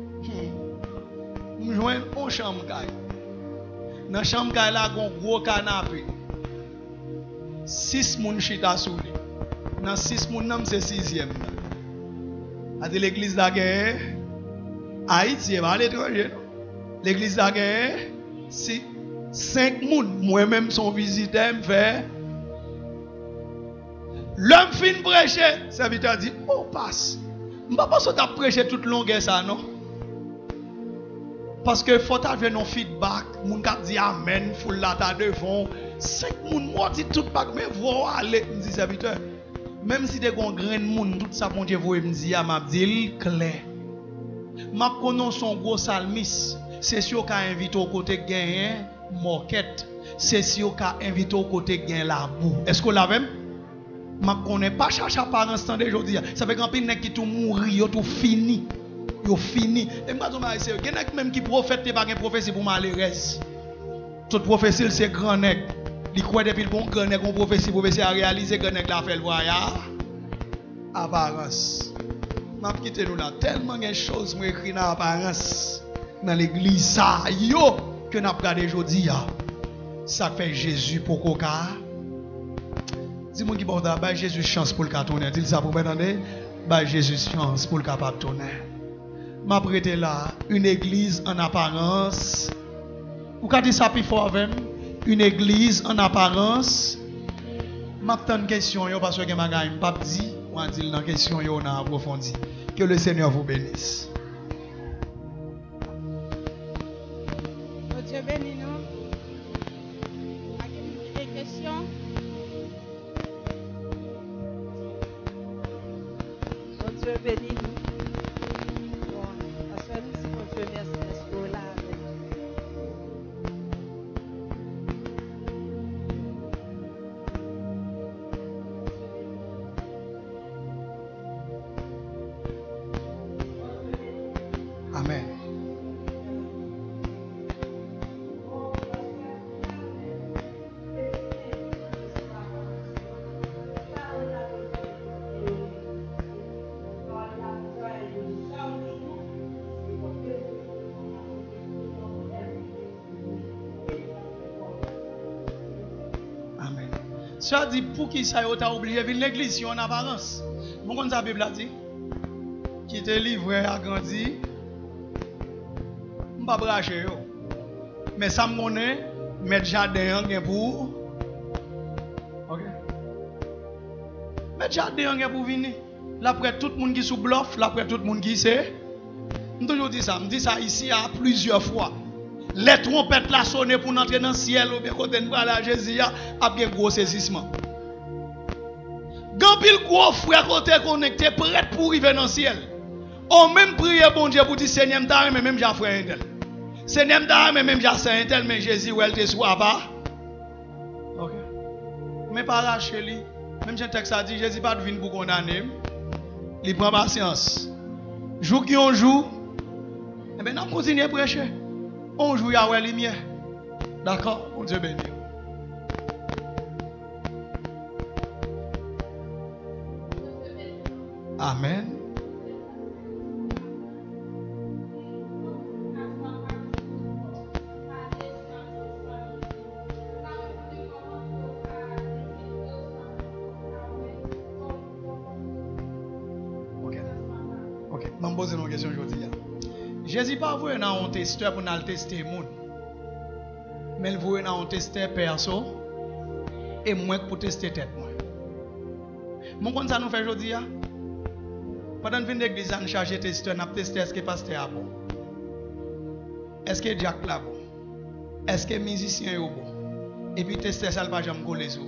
Je joins une chambre. Dans la chambre là, il y a un gros canapé. 6 moun chita sous lui. Dans 6 moun, c'est 6e. L'église là, Haïti, c'est pas l'étranger. L'église là, c'est 5 moun. Moi-même, son visiteur me fait. L'homme fin prêcher. Le serviteur dit, oh, passe. Je ne sais pas si tu as prêché toute longueur ça, non? Parce que faut avoir un feedback. Moun kap dit amen, faut la ta devant. 5 moun moi dit tout bac mais voir aller me dit serviteur. Même si tu as un grain de moun tout ça bon Dieu vous me dit m'a dit clair. M'a connais son gros salmis. C'est sûr qu'a invité au côté gagner moquette. C'est sûr qu'a invité au côté gagner la boue. Est-ce que la même? M'a connais pas chercher apparence temps aujourd'hui. Ça fait qu'un peu qui tout mourir, yo tout fini. Yo fini. Et moi je me dis, il y a même qui prophète pas une prophétie pour malheureuse. Toute prophétie c'est grand nèg. Il croit depuis le bon grand nèg on prophétie à réaliser grand nèg la fait le voyage. Apparence. M'a quitté nous là tellement de choses moi écrit dans apparence dans l'église ça yo que n'a regardé aujourd'hui ça fait Jésus pour coca. Dis-moi qui porte ba Jésus chance pour le tourner. Dis ça pour m'entendre. Ba Jésus chance pour le capable tourner. m'a prêté là une église en apparence. Ou qu'a dit ça plus fort avec une église en apparence. M'a tant une question yo parce que m'a pas dit, on dit dans question yo on a approfondi. Que le Seigneur vous bénisse. Oh Dieu bénis nous. Des questions? Bon Dieu bénis nous. Bon, parce que nous, si mon Dieu merci, est-ce là avec Amen. Amen. Ça dit pour qui ça t'a obligé de venir l'église en apparence. Bon comme ça la Bible a dit qui te livré a grandi. Pas bracher yo. Mais ça me connaît mettre jardin en pour OK. Mettre jardin en pour venir. Là après tout le monde qui sous bluff, là après tout le monde qui sait. Je toujours dis ça, me dit ça ici à plusieurs fois. Les trompettes la sonner pour entrer dans le ciel ou bien côté de la Jésus a bien gros saisissement. Grand pile gros frère côté connecté prêt pour arriver dans le ciel. On même prier bon Dieu pour dire Seigneur m'ta mais même j'ai frère un tel. Seigneur m'ta mais même j'ai saint tel mais Jésus ou elle te soit pas. OK. Mais pas lâcher lui. Même j'ai texte a dit Jésus pas de venir pour condamner. Il prend patience. Jour qui on joue. Eh ben on continue à prêcher. On joue à la lumière. D'accord? Mon Dieu béni. Amen. Ok. Je vais poser une question aujourd'hui. Jésus pas voulu dans un testeur pour nous tester le monde. Mais il voulait dans un testeur perso et moi pour tester tête moi. Mon compte ça nous fait aujourd'hui. Pendant que l'église a chargé testeur, n'a testé est-ce que pasteur est bon. Est-ce que Jack là bon. Est-ce que musicien est bon. Et puis tester ça pas jamais coller sur.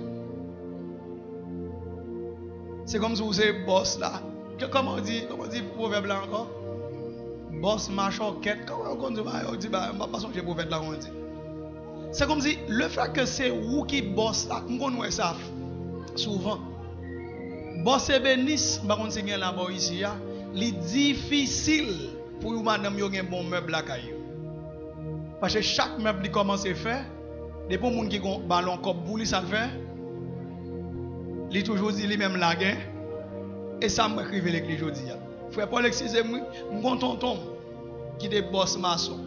C'est comme si vous êtes boss là. Comment on dit proverbe là encore? Boss marche en quête. Comment on dit bah pas songer proverbe là on dit. C'est comme si le fait que c'est vous qui boss là, on connaît ça souvent. Boss et bénis, par contre, c'est là-bas ici, c'est difficile pour vous, madame, yon un bon meuble à caillou. Parce que chaque meuble qui commence à faire, depuis que les gens qui ont un ballon comme bouli, ça fait, il toujours dit lui-même la gain. Et ça me écrivait l'église aujourd'hui. Frère Paul, excusez-moi, mon tonton qui est boss maçon.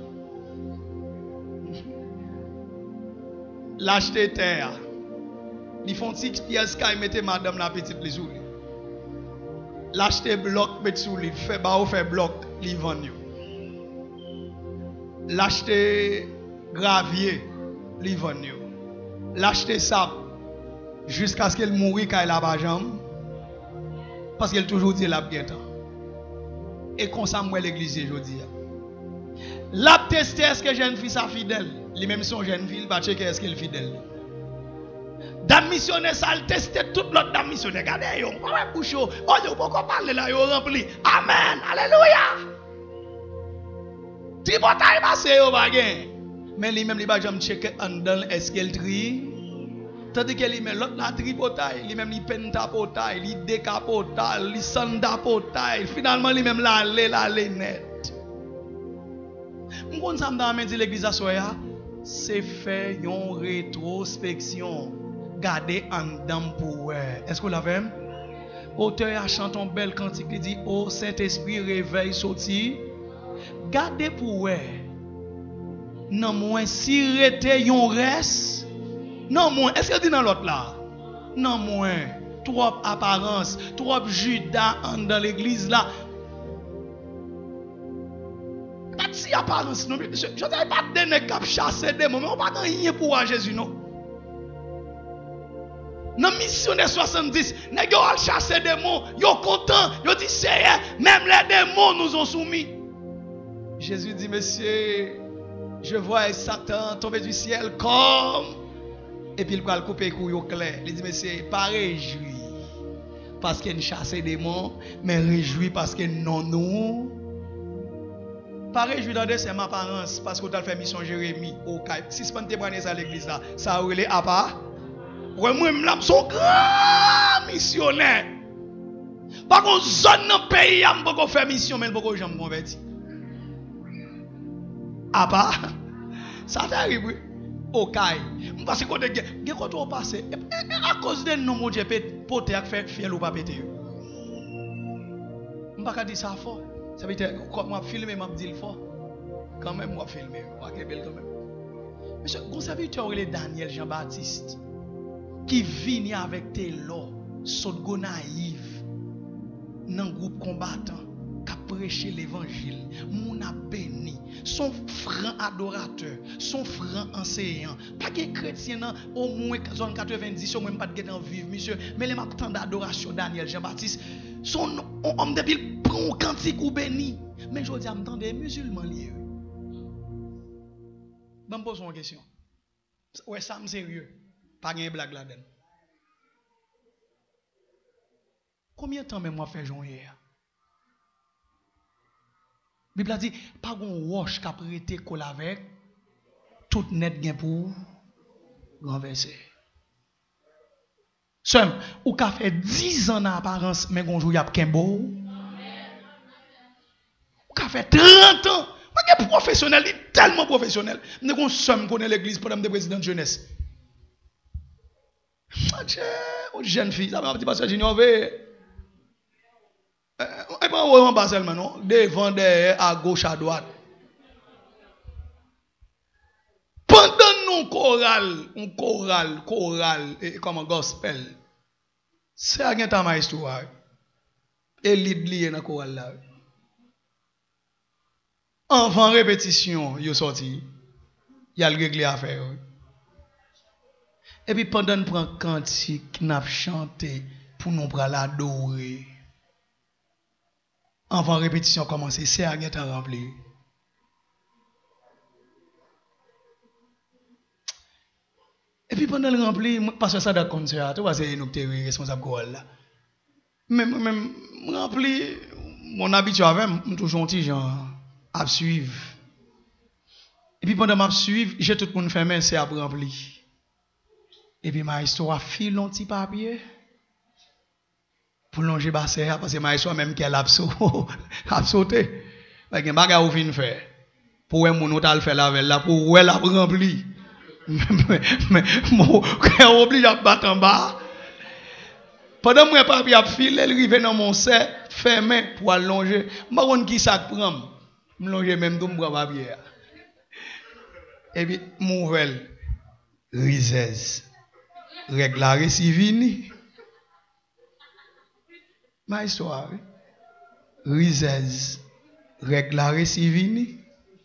L'acheter terre. Ils font petite pièce qui mettent madame la petite les sous. L'acheter bloc mettre sous lui, fait bloc, li vend yo. L'acheter gravier, li vend yo. L'acheter sable jusqu'à ce qu'elle mourit quand elle a pas jambe. Parce qu'elle toujours dit la bien temps. Et comme ça moi l'église aujourd'hui. La tester est-ce que jeune fille ça fidèle, les mêmes son jeune fille va checker est-ce qu'elle fidèle. Dame missionnaire ça le tester toute l'autre dame missionnaire regardez yo ouais bouche yo oh yo pourquoi parler là yo rempli amen alléluia ti bataille passé yo ba gen mais lui même li ba jam checker en dans est-ce qu'elle tri tandis que lui même l'autre la tripotaille lui même li pentapotaille li décapotaille li sandapotaille finalement lui même la net m'gon ça me dit l'église à soya c'est fait une rétrospection. Gardez en dedans pour est-ce que vous l'avez? Auteur a chanté une belle cantique qui dit oh Saint-Esprit réveille sorti. Gardez pour non moins si rete yon reste. Non moins est-ce que dit dans l'autre là? Non moins trop apparence, trop Judas dans l'église là. petit apparence. Je ne sais pas de nèg qui chasser des démons, mais on pas rien pour Jésus non. Dans missionnaire 70, nèg yo al chasser des démons, yo content, yo dit Seigneur, même les démons nous ont soumis. Jésus dit monsieur, je vois Satan tomber du ciel comme. Et puis il va le couper couille clair. Il dit monsieur, pas réjoui parce qu'il chasse des démons, mais réjoui parce que non nous. Pas réjoui dans des apparences parce que tu as fait mission Jérémie au Caille. Si ce pas te prendre ça à l'église là, ça relève à part. Ouais moi même là son grand missionnaire. Par contre zone dans pays am pas faire mission mais pas jamais converti. À part ça t'arrive au Caille. Parce que quand tu quand on passe à cause de nous mon Dieu pote a fait fiel ou pas péter. On pas dire ça fort. Ça veut dire quand moi filmer m'a dit fort. Quand même moi filmer, moi que belle quand même. Monsieur, vous savez tu as Daniel Jean-Baptiste qui vient avec tes lots, sotgo naïf dans groupe combattant qui prêcher l'évangile, mon a béni, son franc adorateur, son franc enseignant. Pas que chrétien au moins zone 90 au moins pas de vivre monsieur, mais les m'attend d'adoration Daniel Jean-Baptiste, son homme de Bible prend un cantique ou béni. Mais je dis à m'entendre des musulmans liés. Je me pose une question. Ouais, ça me sérieux. Pas de blague là-dedans. Combien de temps même moi fait jour hier? La Bible a dit, pas de roche qui a prêté colle avec, tout net gain pour renverser. Seul, ou qu'a fait 10 ans en apparence, mais qu'on joue y a Kembo. Ou qu'a fait 30 ans. Pas que professionnel, il est tellement professionnel. Nous qu'on somme connaît l'église pour le président de jeunesse. Une jeune fille, ça va petit pasteur Junior V. Et pas vraiment pas seulement non, devant derrière à gauche à droite. Pendant nous choral et comme un gospel. C'est à ta ma histoire. Et l'idée dans choral là. Enfant répétition, yo sorti. Il y a le réglé à faire. Et puis pendant nous prend cantique, n'a chanté pour nous prendre l'adorer. Enfant répétition commencer, c'est à être rempli. Et puis pendant le rempli, parce que ça doit concert, tu vois, c'est nous qui sommes responsables de là. Même rempli, mon habitude avec moi, toujours un petit genre à suivre. Et puis pendant que je suivre, j'ai tout le monde fait main, c'est à remplir. Et puis ma histoire file un petit papier. Pour longer bassin parce que ma histoire même qu'elle a sauté. Parce que bagarre ou fin faire. Pour un mon hôtel faire la veille là pour elle a rempli. Mais mon cœur oblige à battre en bas. Pendant que mon papier a filé, elle arrive dans mon set fermé pour allonger. Pas on qui ça prend. Me longer même dans mon papier. Et puis nouvelle Rizez. Réglare Sivini. Ma histoire. Rizez. Réglare Sivini.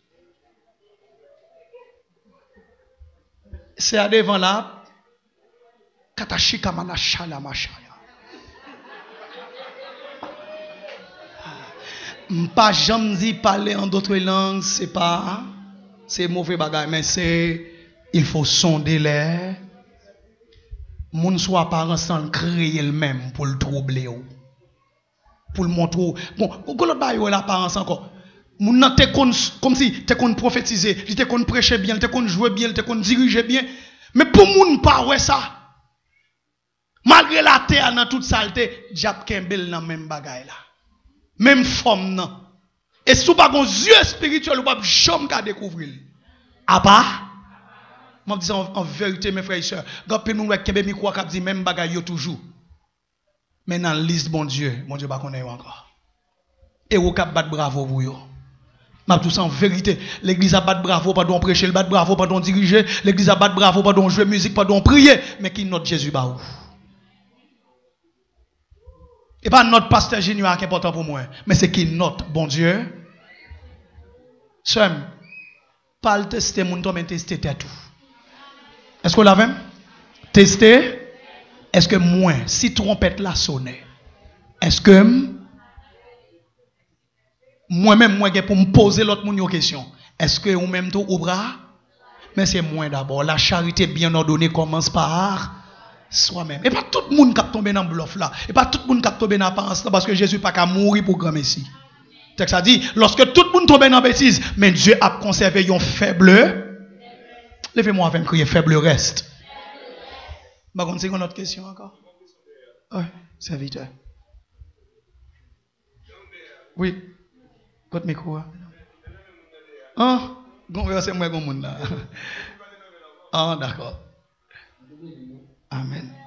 C'est à devant là. Katashika manashala mashaya. Pas jamais dit parler en d'autres langues, c'est pas. C'est mauvais bagage, mais c'est. Il faut sonder l'air. Moun soit apparent sans créer le même pour le troubler. Pour le montrer. Bon, quand l'autre bail l'apparence encore. Moun nan te kon comme si te kon prophétiser, te kon prêcher bien, te kon jouer bien, te kon diriger bien. Mais pour moun pas ouais ça. Malgré la terre dans toute saleté, Diap Kembel nan même bagay là. Même forme nan. Et sous pas gon yeux spirituel ou pas jamais ka découvrir. À part moi dis en vérité mes frères et sœurs, quand pe nous kembe micro ka dit même bagay yo toujours. Mais dans liste bon Dieu pas connaît encore. Et ou k'ap bat bravo pour yo. M'a tout ça en vérité, l'église a bat bravo pas don prêcher, le bat bravo pas don diriger, l'église a bat bravo pas don jouer musique, pas don prier, mais qui notre Jésus ba ou. Et pas notre pasteur Junior qui est important pour moi, mais c'est qui notre bon Dieu. Sem, pas le tester mon temps, mais tester tout. Est-ce que vous l'avez? Tester. Est-ce que moi, si trompette la sonne, est-ce que moi-même, moi, pour me poser l'autre monde une question, est-ce que vous même tout au bras? Mais c'est moi d'abord. La charité bien ordonnée commence par soi-même. Et pas tout le monde qui tombe dans le bluff là. Et pas tout le monde qui tombe dans la pensée là parce que Jésus n'a pas mourir pour grand Messie. Texte a dit, lorsque tout le monde tombe dans la bêtise, mais Dieu a conservé un faible. Levez-moi avec crier faible reste. Par contre, c'est une autre question encore. Oui, serviteur. Oui. Votre micro. Ah, c'est moi qui monde là. Ah, d'accord. Amen.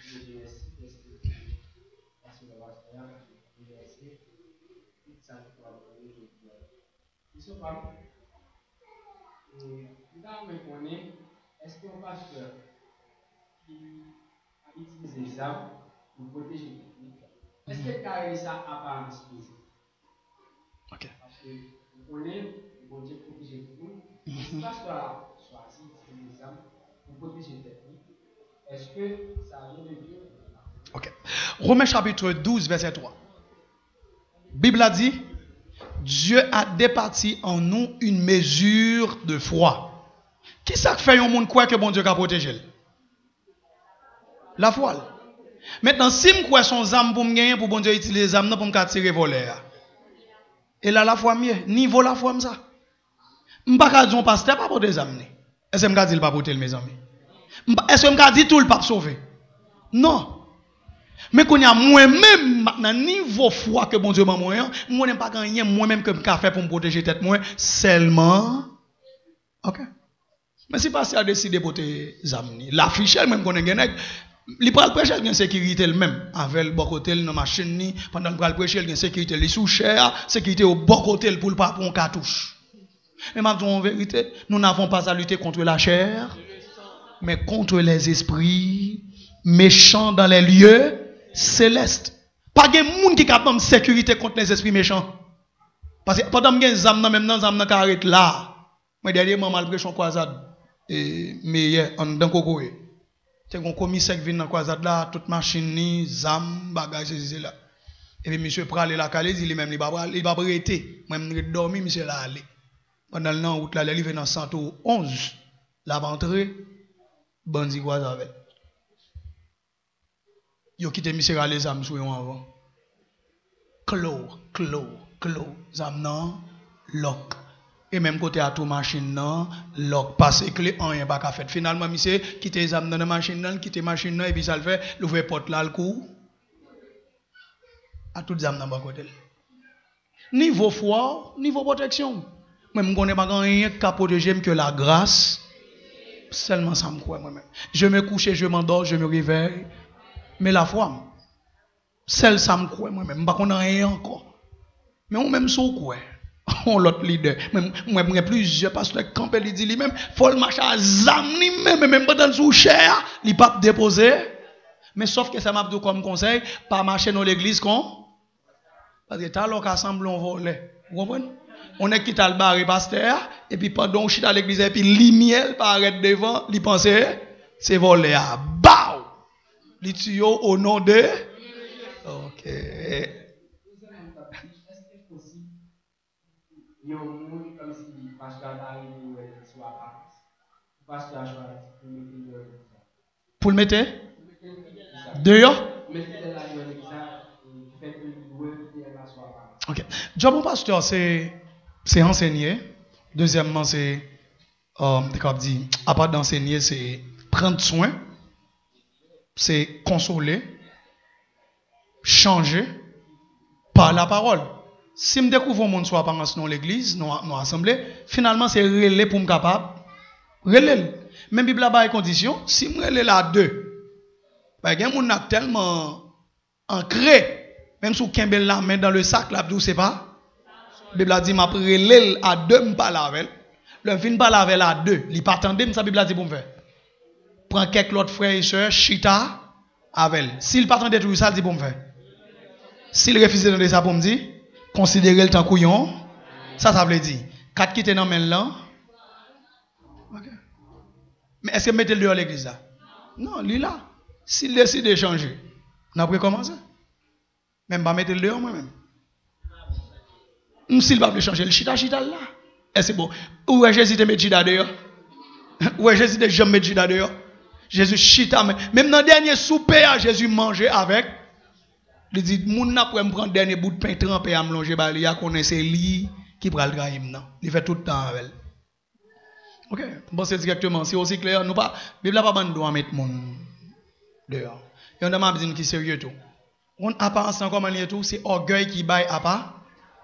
Est-ce qu'un pasteur qui a utilisé les armes pour protéger le public, est-ce que carrément ça a pas un esprit? Ok. Parce que vous connaissez, le bon Dieu protéger le monde. Si le pasteur a choisi d'utiliser les armes pour protéger le public, est-ce que ça vient de Dieu? Ok. Romains chapitre 12, verset 3. Bible a dit, Dieu a départi en nous une mesure de foi. Qui ça fait un monde croit que bon Dieu a protégé? La foi. Maintenant, si je crois son âme pour me gagner, pour bon Dieu utiliser les âmes pour me tirer voler. Et là, la foi mieux. Niveau la foi, ça. Je ne peux pas dire pasteur pas pour des âmes. Est-ce que je peux dire pas pour mes amis? Est-ce que je peux dire tout le pape sauvé? Non. Mais quand il y a moi-même, maintenant, niveau foi que bon Dieu m'a moyen, moi, je n'ai pas gagné moi-même que je peux faire pour me protéger tête moi, seulement. Ok. Mais si pasteur a décidé pour tes amis, l'affiche même qu'on a gagné, il prend le prêcher, il y a une sécurité même. Avec le bon côté, dans la machine, pendant le prêcher, il y a une sécurité, les sous-chers, sécurité au bon côté pour le pas pour un cartouche. Mais en vérité, nous n'avons pas à lutter contre la chair, mais contre les esprits méchants dans les lieux célestes. Pas de monde qui capable de sécurité contre les esprits méchants. Parce que pendant que les âmes même dans les âmes qui là, moi dernièrement mal prêché en croisade et mais en dans cocoé. C'est un commissaire qui vient dans croisade là, toute machine ni zam bagage c'est là. Et puis monsieur pralé la calé, il même il va prêter. Moi même dormi monsieur là aller. Pendant le temps route là, il vient dans 111. La rentrée bandi croisade. Yo quitté monsieur à les âmes sur avant. Clos, zam nan, lock. Et même côté à tout machine nan, lock, passer clé en rien pas qu'à faire. Finalement, monsieur quitte les âmes dans la machine nan, quitte machine nan et puis ça le fait, l'ouvre porte là le coup. À tout âmes dans bas côté. Niveau foi, niveau protection. Même je connais pas rien qu'à protéger que la grâce. Seulement ça me croit moi-même. Je me couche, je m'endors, je me réveille. Mais la foi, celle ça me croit moi-même. Je ne connais rien encore. Mais on même sous quoi. On l'autre leader. Moi, plusieurs pasteurs campé, il dit lui-même, faut le marcher à zamni même pas dans sous cher, il pas déposer. Mais sauf que ça m'a dit comme conseil, pas marcher dans l'église con. Parce que t'as l'occasion assemblée on voler. Vous comprenez? On est quitté le bar et pasteur, et puis pendant on chita à l'église, et puis l'imiel paraît devant, il pensait, c'est volé à bao. Les tuyaux au nom de. Ok. Il y a un monde comme si le pasteur arrive sur la place. Le pasteur a choisi pour le mettre dehors. Ok. Job au pasteur, c'est enseigner. Deuxièmement, c'est à part d'enseigner, c'est prendre soin, c'est consoler, changer par la parole. Si je découvre mon soit par dans l'église, dans l'assemblée, finalement c'est relais pour me capable. Relais. Même Bible a une condition, si je relais là deux, il y a mon tellement ancré, même si vous avez la main dans le sac, là, vous savez pas. La Bible a dit, m'a relais à deux, je parle avec. Le fin parle avec à deux. Il pas attendre, ça Bible a dit pour me faire. Prends quelques autres frères et sœurs, chita avec. S'il pas attendre tout ça, il dit pour me faire. S'il refuse de ça pour me dire, considérer le temps couillon, ça veut dire 4 qui étaient dans le là. OK. Mais est-ce que vous mettez le dehors l'église là? Non, lui là. S'il décide de changer, on a recommencé. Même pas mettre le dehors moi-même. S'il va changer le chita là. Est-ce bon? Où est Jésus de mettre chita dehors? Où est Jésus de jamais mettre chita dehors? Jésus chita même dans le dernier souper, Jésus mangeait avec. Il dit, moun n'a pas me prendre dernier bout de pain trempé à me longer, bah, il a connaissé lui qui prend le trahim, non. Il fait tout le temps avec. OK. Bon, c'est directement, c'est aussi clair. Nous pas, Bible n'a pas besoin de mettre mon dehors. Et on a besoin qui sérieux tout. On apparence comment il est tout, c'est orgueil qui baille à part.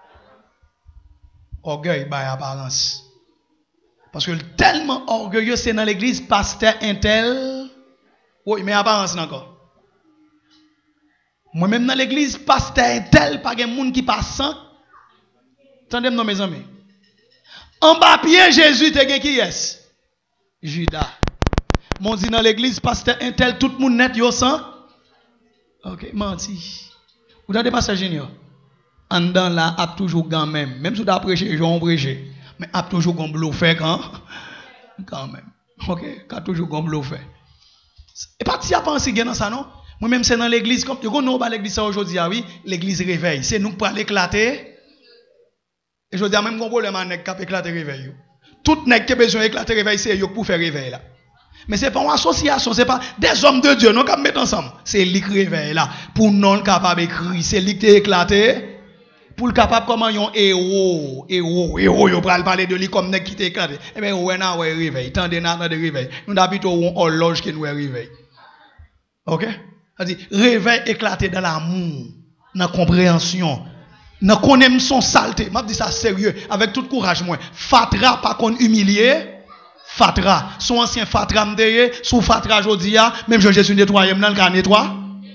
Orgueil baille apparence. Parce que tellement orgueilleux, c'est dans l'église, pasteur intel. Oui, mais apparence encore. Moi-même dans l'église, pasteur intel, pas de monde qui passe sans. Attendez-moi, mes amis. En bas pied, Jésus te qui est? Judas. Mon dit dans l'église, pasteur intel, tout le monde net, yo sans. Ok, menti. Vous avez des passages géniaux. En dedans là, a toujours quand même. Même si vous avez prêché, j'en prêché. Mais a toujours comme bluffé quand même. Ok, a toujours comme bluffé. Et pas si à penser dans ça non. Moi-même c'est dans l'église comme vous nous pas l'église aujourd'hui oui, l'église réveille. C'est nous pour l'éclater. Et je dis même qu'on problème avec cap éclater réveil. Tout nèg qui besoin éclater réveil c'est yo pour faire réveil là. Mais c'est pas une association, c'est pas des hommes de Dieu non qui mettent ensemble. C'est lui qui réveille là pour non capable écrire, c'est lui qui éclaté. Pour le capable comment yon héros yo pral parler de lui comme nèg qui t'éclate. Eh ben ouais na ouais réveil, tendez na de réveil. Nous d'habitude on horloge qui nous réveil. OK? C'est-à-dire réveil éclaté dans l'amour, dans la compréhension, dans la connaissance saleté. M'a dit ça sérieux avec tout courage moi. Fatra pas qu'on humilié. Fatra, son ancien Fatra m'deye, sous Fatra jodi a, même Jésus nettoyer dans le cas nettoie.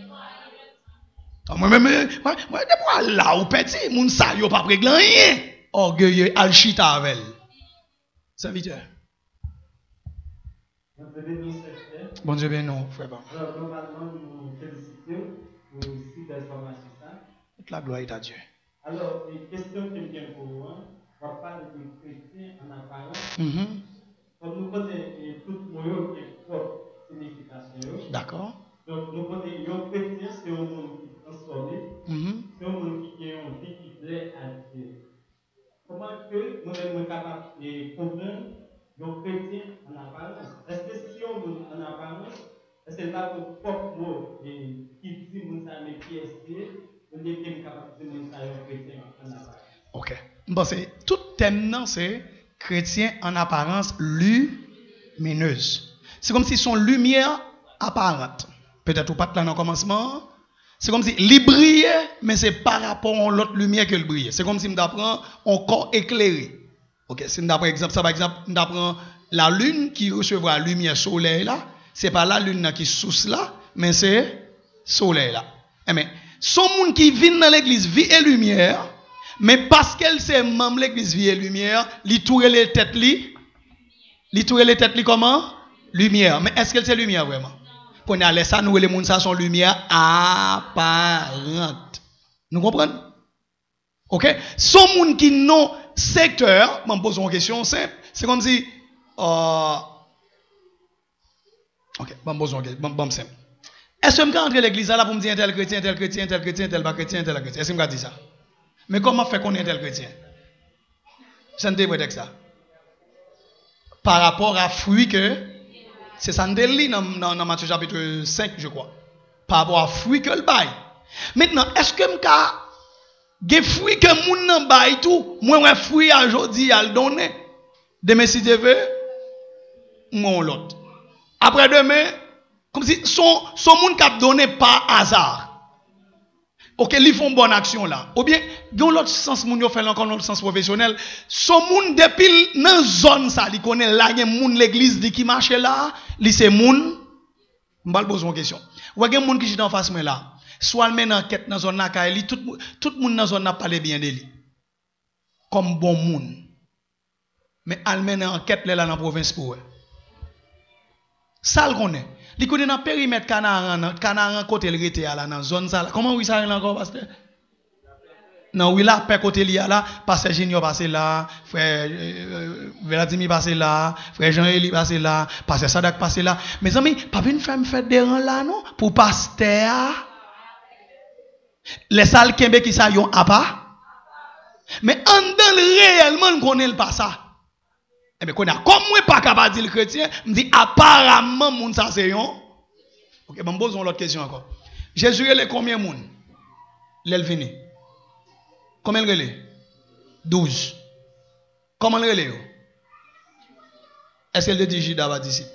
Moi depuis là ou petit, moun sa yo pas régler rien. Orgueilleux al chita avec. Serviteur. Bon Dieu bien non, frère. Globalement, nous félicitons pour aussi des formations. Toute la gloire est à Dieu. Alors, les questions que je pour vous, on va parler de chrétiens en apparence. Comme nous connaissons tout le monde qui est propre signification. D'accord. Donc, nous connaissons un chrétien, c'est un monde qui est transformé. C'est un monde qui a une vie qui plaît à Dieu. Comment que nous sommes capables de comprendre un chrétien en apparence? Est-ce que si on est en apparence, est-ce que c'est là votre propre mot qui dit que nous sommes qui est on est capable de dire que un chrétien en apparence? OK. Bon, c'est tout thème non, c'est chrétien en apparence lumineuse. C'est comme si son lumière apparente. Peut-être ou pas là dans le commencement. C'est comme si il brillait, mais c'est par rapport à l'autre lumière que brille. C'est comme si on apprend un corps éclairé. OK, si on apprend exemple, ça par exemple, on apprend la lune qui recevra la lumière soleil là, c'est pas la lune qui source là, mais c'est soleil là. Mais son monde qui vient dans l'église vie et lumière, mais parce qu'elle c'est membre l'église vie et lumière, li toure les têtes li comment? Lumière. Mais est-ce qu'elle c'est lumière vraiment? Qu'on a laissé nous les monde ça sont lumière apparente. Nous comprenons? OK? Son monde qui non secteur, je me pose une question simple, c'est comme si OK, je me pose une question simple. Est-ce que je peux entrer à l'église là pour me dire tel chrétien, tel chrétien, tel chrétien, tel pas chrétien, tel chrétien? Est-ce que je peux dire ça? Mais comment fait qu'on est tel chrétien? C'est un prétexte ça. Par rapport à fruit que c'est ça dans Matthieu chapitre 5 je crois. Par rapport à fruit que le bail. Maintenant, est-ce que m'ka des fruits que moun nan bail tout, moi un fruit aujourd'hui à le donner. Demain si Dieu veut, moi l'autre. Après demain, comme si son moun k'ap donné par hasard. OK, ils font bonne action là. Ou bien, dans l'autre sens, moun yo fait encore dans le sens professionnel. Son moun depuis dans zone ça, il connaît là, il y a moun l'église qui marche là, li c'est moun. M'bal pose une question. Ou gen moun qui j'étais en face moi là. Soit men enquête dans zone là, tout moun dans zone là parler bien de lui. Comme bon moun. Mais al men enquête là dans province pour eux. Ça le connaît. Il connaît dans périmètre Canaran côté le rete là dans zone ça. Comment oui ça encore pasteur? Non, oui, là, par côté lié là, pasteur Junior passé là, frère Vladimir passé là, frère Jean-Élie passé là, pasteur Sadak passé là. Mes amis, pas une femme fait des rangs là, non? Pour pasteur. Les salles Kembe qui ça yon a pas. Mais en dans réellement, on connaît pas ça. Eh bien, comme moi pas capable de dire le chrétien, me dit apparemment, moun ça c'est yon. Ok, bon, posons l'autre question encore. Jésus, il est combien de monde? L'Elvini. Combien il est? 12. Comment il est? Est-ce qu'elle dit Judas va d'ici?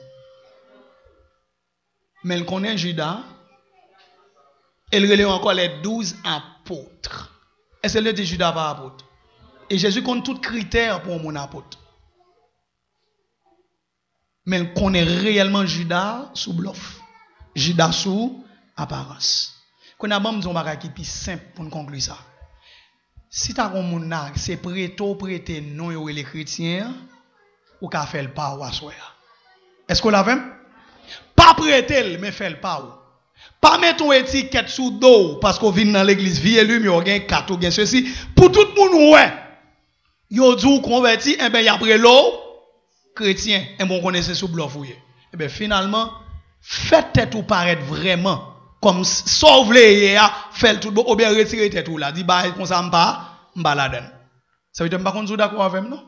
Mais il connaît Judas. Elle relève encore les 12 apôtres. Est-ce qu'elle dit Judas va apôtre? Et Jésus compte tous les critères pour mon apôtre. Mais il connaît réellement Judas sous bluff. Judas sous apparence. Qu'on a bon disons bagay qui plus simple pour conclure ça. Si tu as un monde c'est prêter non yo les chrétiens ou ka faire le pas ou assoir. Est-ce qu'on l'a fait? Pas prêter mais faire le pas. Pas mettre une étiquette sous dos parce qu'on vient dans l'église vie élu mais on gagne 4 ou gagne ceci pour tout le monde ouais. Yo dit converti et ben y après l'eau chrétien et bon connaissez sous bluff ou. Et ben finalement faites tête ou paraître vraiment comme sauve les fait tout bon ou bien retirer tête ou là dit bah comme ça m'pa la donne. Ça veut dire pas qu'on soit d'accord avec non?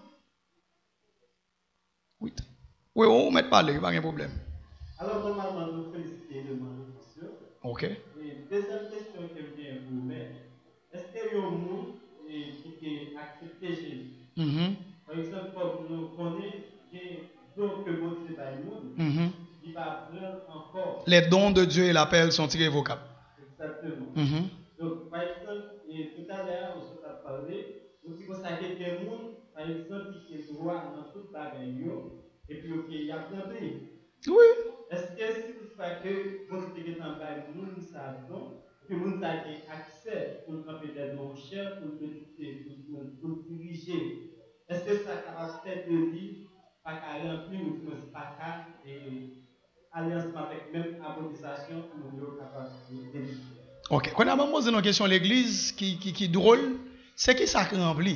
Oui. Oui, on met parler, pas de problème. Alors normalement nous féliciter le monsieur. OK. Et deuxième question que vient vous mettre. Est-ce que yo monde qui accepté Jésus? Par exemple comme nous connaissons des dons que Dieu a donné. Il va prendre encore. Les dons de Dieu et l'appel sont irrévocables. Exactement. Donc, par exemple, tout à l'heure, on a parlé, nous avons consacré des gens, par exemple, qui ont droit dans toute la réunion, et puis il y a plein de. Oui. Est-ce que si vous faites que vous êtes en bas de nous, nous savons, que vous avez accès pour peut-être nos chers, pour diriger, est-ce que ça va faire de lui, pas qu'à remplir ou pas qu'à alliance avec même abolisation pour nous capables de délivrer. OK. Quand on a posé une question l'église qui drôle, c'est qui ça qui remplit.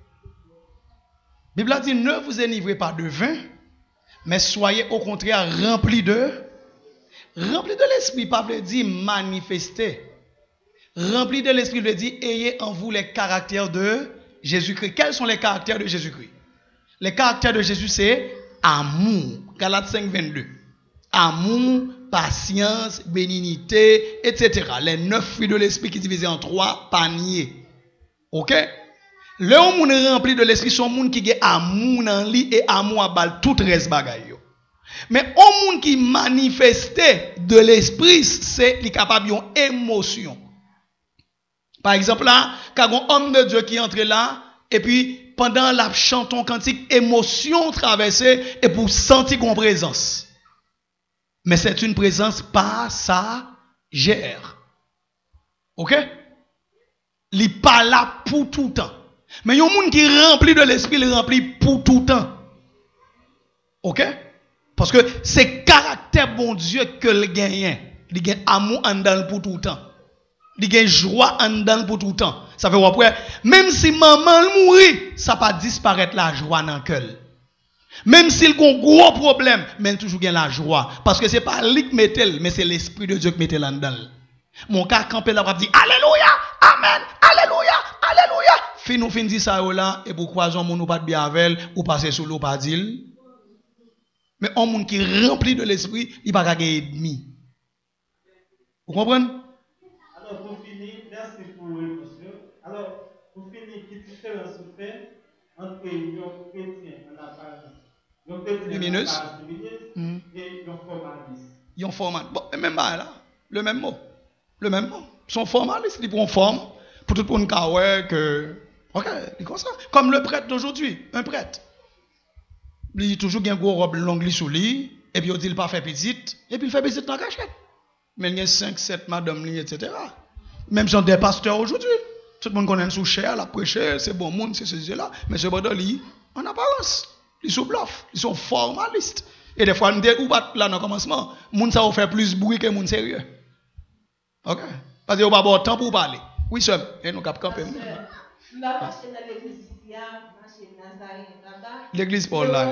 La Bible dit ne vous enivrez pas de vin, mais soyez au contraire remplis de l'esprit. Paul dit manifester. Remplis de l'esprit veut dire ayez en vous les caractères de Jésus-Christ. Quels sont les caractères de Jésus-Christ? Les caractères de Jésus c'est amour. Galates 5:22. Amour, patience, bénignité, etc. Les 9 fruits de l'esprit qui divisés en 3 paniers. Ok? Le monde rempli de l'esprit, son monde qui a amour dans lui et amour à balle tout reste bagaille. Mais au monde qui manifestait de l'esprit, c'est li capable yon émotion. Par exemple là, quand un homme de Dieu qui entre là et puis pendant la chanton cantique, émotion traversée et pour sentir qu'on présence. Mais c'est une présence passagère. OK? Il n'est pas là pour tout le temps. Mais il y a un monde qui est rempli de l'esprit, il est rempli pour tout le temps. OK? Parce que c'est caractère bon Dieu que le gagne. Il gagne amour en dedans pour tout le temps. Il gagne joie en dedans pour tout le temps. Ça fait après, même si maman mourit, ça ne va pas disparaître la joie dans le cœur. Même s'il a un gros problème, mais il toujours gagne la joie. Parce que ce n'est pas lui qui met elle, mais c'est l'Esprit de Dieu qui met elle là-dedans. Mon cas, campé là, va dire Alléluia, Amen, Alléluia, Alléluia. Fin nous fin dit ça là, et pour croiser mon ou pas de bien avec ou passer sous l'eau pas dire. Mais un monde qui est rempli de l'Esprit, il va pas gagner ennemi. Vous comprenez? Alors, pour finir, merci pour l'émotion. Alors, pour finir, quelle différence vous faites entre les chrétiens en apparence? Lumineuse et un formaliste. Ils ont formaliste. Bon, même là, le même mot. Le même mot. Ils sont formalistes, ils prennent forme pour tout le monde que. Ok, c'est comme ça. Comme le prêtre d'aujourd'hui, un prêtre. Il a toujours une grosse robe longue sous lui, et puis il dit qu'il pas fait petite, et puis il fait petite dans la cachette. Mais il y a 5, 7 madame, etc. Même si on des pasteurs aujourd'hui. Tout le monde connaît sous cher, la prêcher, c'est bon monde, c'est ceci là. Mais ce bordel, en apparence. Ils sont bluffs, ils sont formalistes. Et des fois, nous disons, là dans le commencement, moun ça va faire plus bruit que moun sérieux. Ok? Parce que vous n'avez pas de temps pour parler. Oui, seul. Et nous cap camper. L'église Paul là.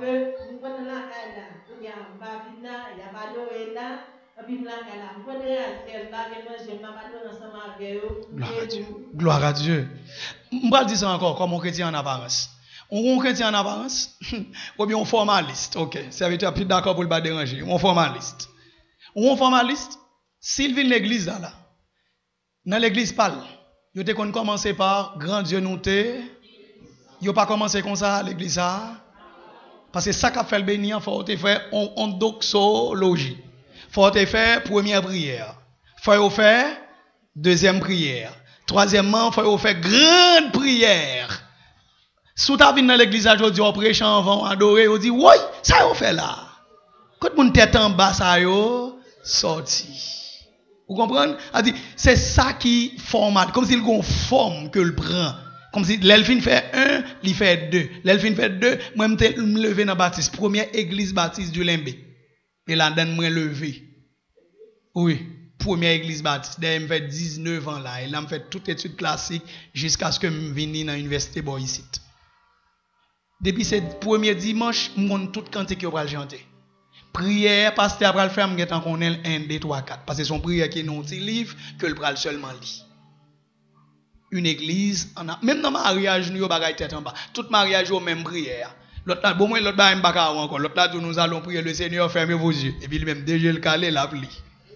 Gloire à Dieu. Je vais dire ça encore comme un chrétien en apparence. On chrétien en apparence ou bien on formaliste. OK, serviteur plus d'accord pour le pas déranger. On formaliste. On formaliste, s'il vient l'église là. Dans l'église parle. Yo te kon commencer par grand Dieu nous te. Yo pas commencé comme ça l'église ça. Parce que ça qu'a fait le bénir, faut te faire en doxologie. Faut te faire première prière. Faut faire deuxième prière. Troisièmement, faut faire grande prière. Sous ta vie dans l'église aujourd'hui, on prêche en vent, adorer, on dit oui, ça on fait là. Quand mon tête en bas ça yo sorti. Vous comprenez? C'est ça qui format, comme s'il y a une forme que le prend. Comme si l'elfine fait 1, il fait 2. L'elfine fait 2, moi je me lever dans Baptiste, première église baptiste du Limbe. Et là dedans moi levé. Oui, première église baptiste, d'ailleurs me fait 19 ans là, et là me fait toute étude classique jusqu'à ce que je vienne dans l'université ici. Depuis ce premier dimanche, je tout cantique que je chanter. Prière, pasteur après le faire, je vais qu'on est 1, 2, 3, 4. Parce que son prière qui est non petit livre que le pral seulement lit. Une église, même dans le mariage, nous avons tête en bas. Tout mariage, nous même prière. L'autre, bon, l'autre, encore. L'autre, nous allons prier le Seigneur, fermez vos yeux. Et puis, lui même, déjà le calé, la pli.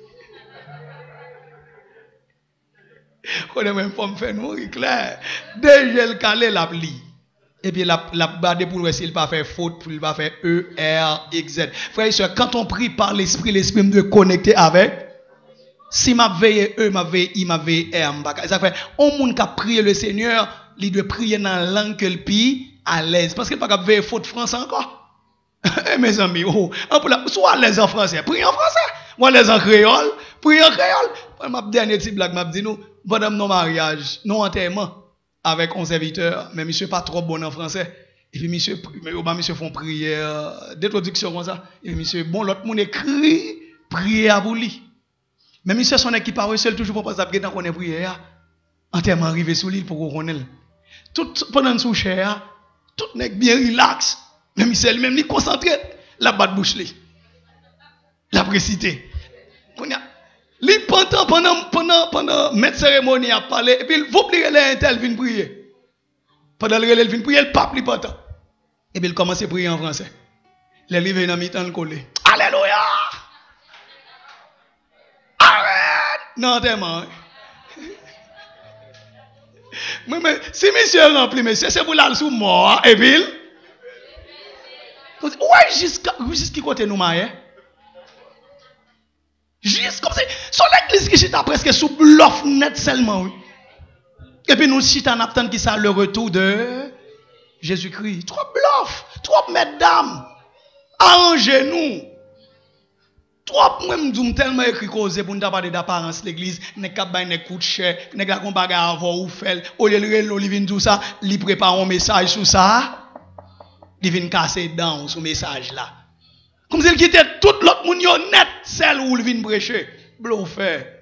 On est même pas me faire nourrir clair. Déjà le calé, la pli. Et puis la bade pour s'il pas faire faute, pour il va faire E, R, X, Z. Frères et sœurs, quand on prie par l'esprit me doit connecter avec. Si m'a veillé E, m'a veillé I, m'a veillé R, ça fait, on monde qui a prié le Seigneur, il doit prier dans la langue que le pi à l'aise. Parce qu'il pas qu'à veiller faute français encore. Mes amis, soit à l'aise en français, priez en français. Ou à l'aise en créole, priez en créole. Ma dernière petite blague m'a dit nous, pendant nos mariages, nos enterrements, avec un serviteur, mais monsieur pas trop bon en français. Et puis monsieur font prière, des traductions comme ça. Et puis monsieur, bon, l'autre monde écrit, prière à vous lui. Mais monsieur, son équipe parle seul toujours pour pas savoir qu'on est prière. Enterrement arrivé sous l'île pour qu'on connaisse. Tout pendant sous cher, tout n'est bien relax. Mais monsieur lui-même, il concentré, la batte bouche li. La précité. Li pendant mettre cérémonie à parler et puis il faut plier les intel vinn prier. Pendant le vinn prier le pape li pendant. Et puis il commence à prier en français. Les livres dans mi-temps le coller. Alléluia. Arrête. Non tellement. Mais si monsieur rempli monsieur c'est pour la sous mort et puis ouais jusqu'à côté nous mariés. Juste comme ça, son église qui chita presque sous bluff net seulement. Oui. Et puis nous chita n'attendons qui ça le retour de Jésus-Christ. Trop bluff, trop mesdames. Arrangez-nous. Trop même nous tellement écrit cause pour nous parler d'apparence l'église, n'est pas bain n'est coûte cher, n'est pas qu'on bagarre avoir ou faire. Au lieu de l'olivine tout ça, il prépare un message sur ça. Il vient casser dans ce message là. Comme s'il quittait tout l'autre monde net, celle où il vient prêcher. Bluffé.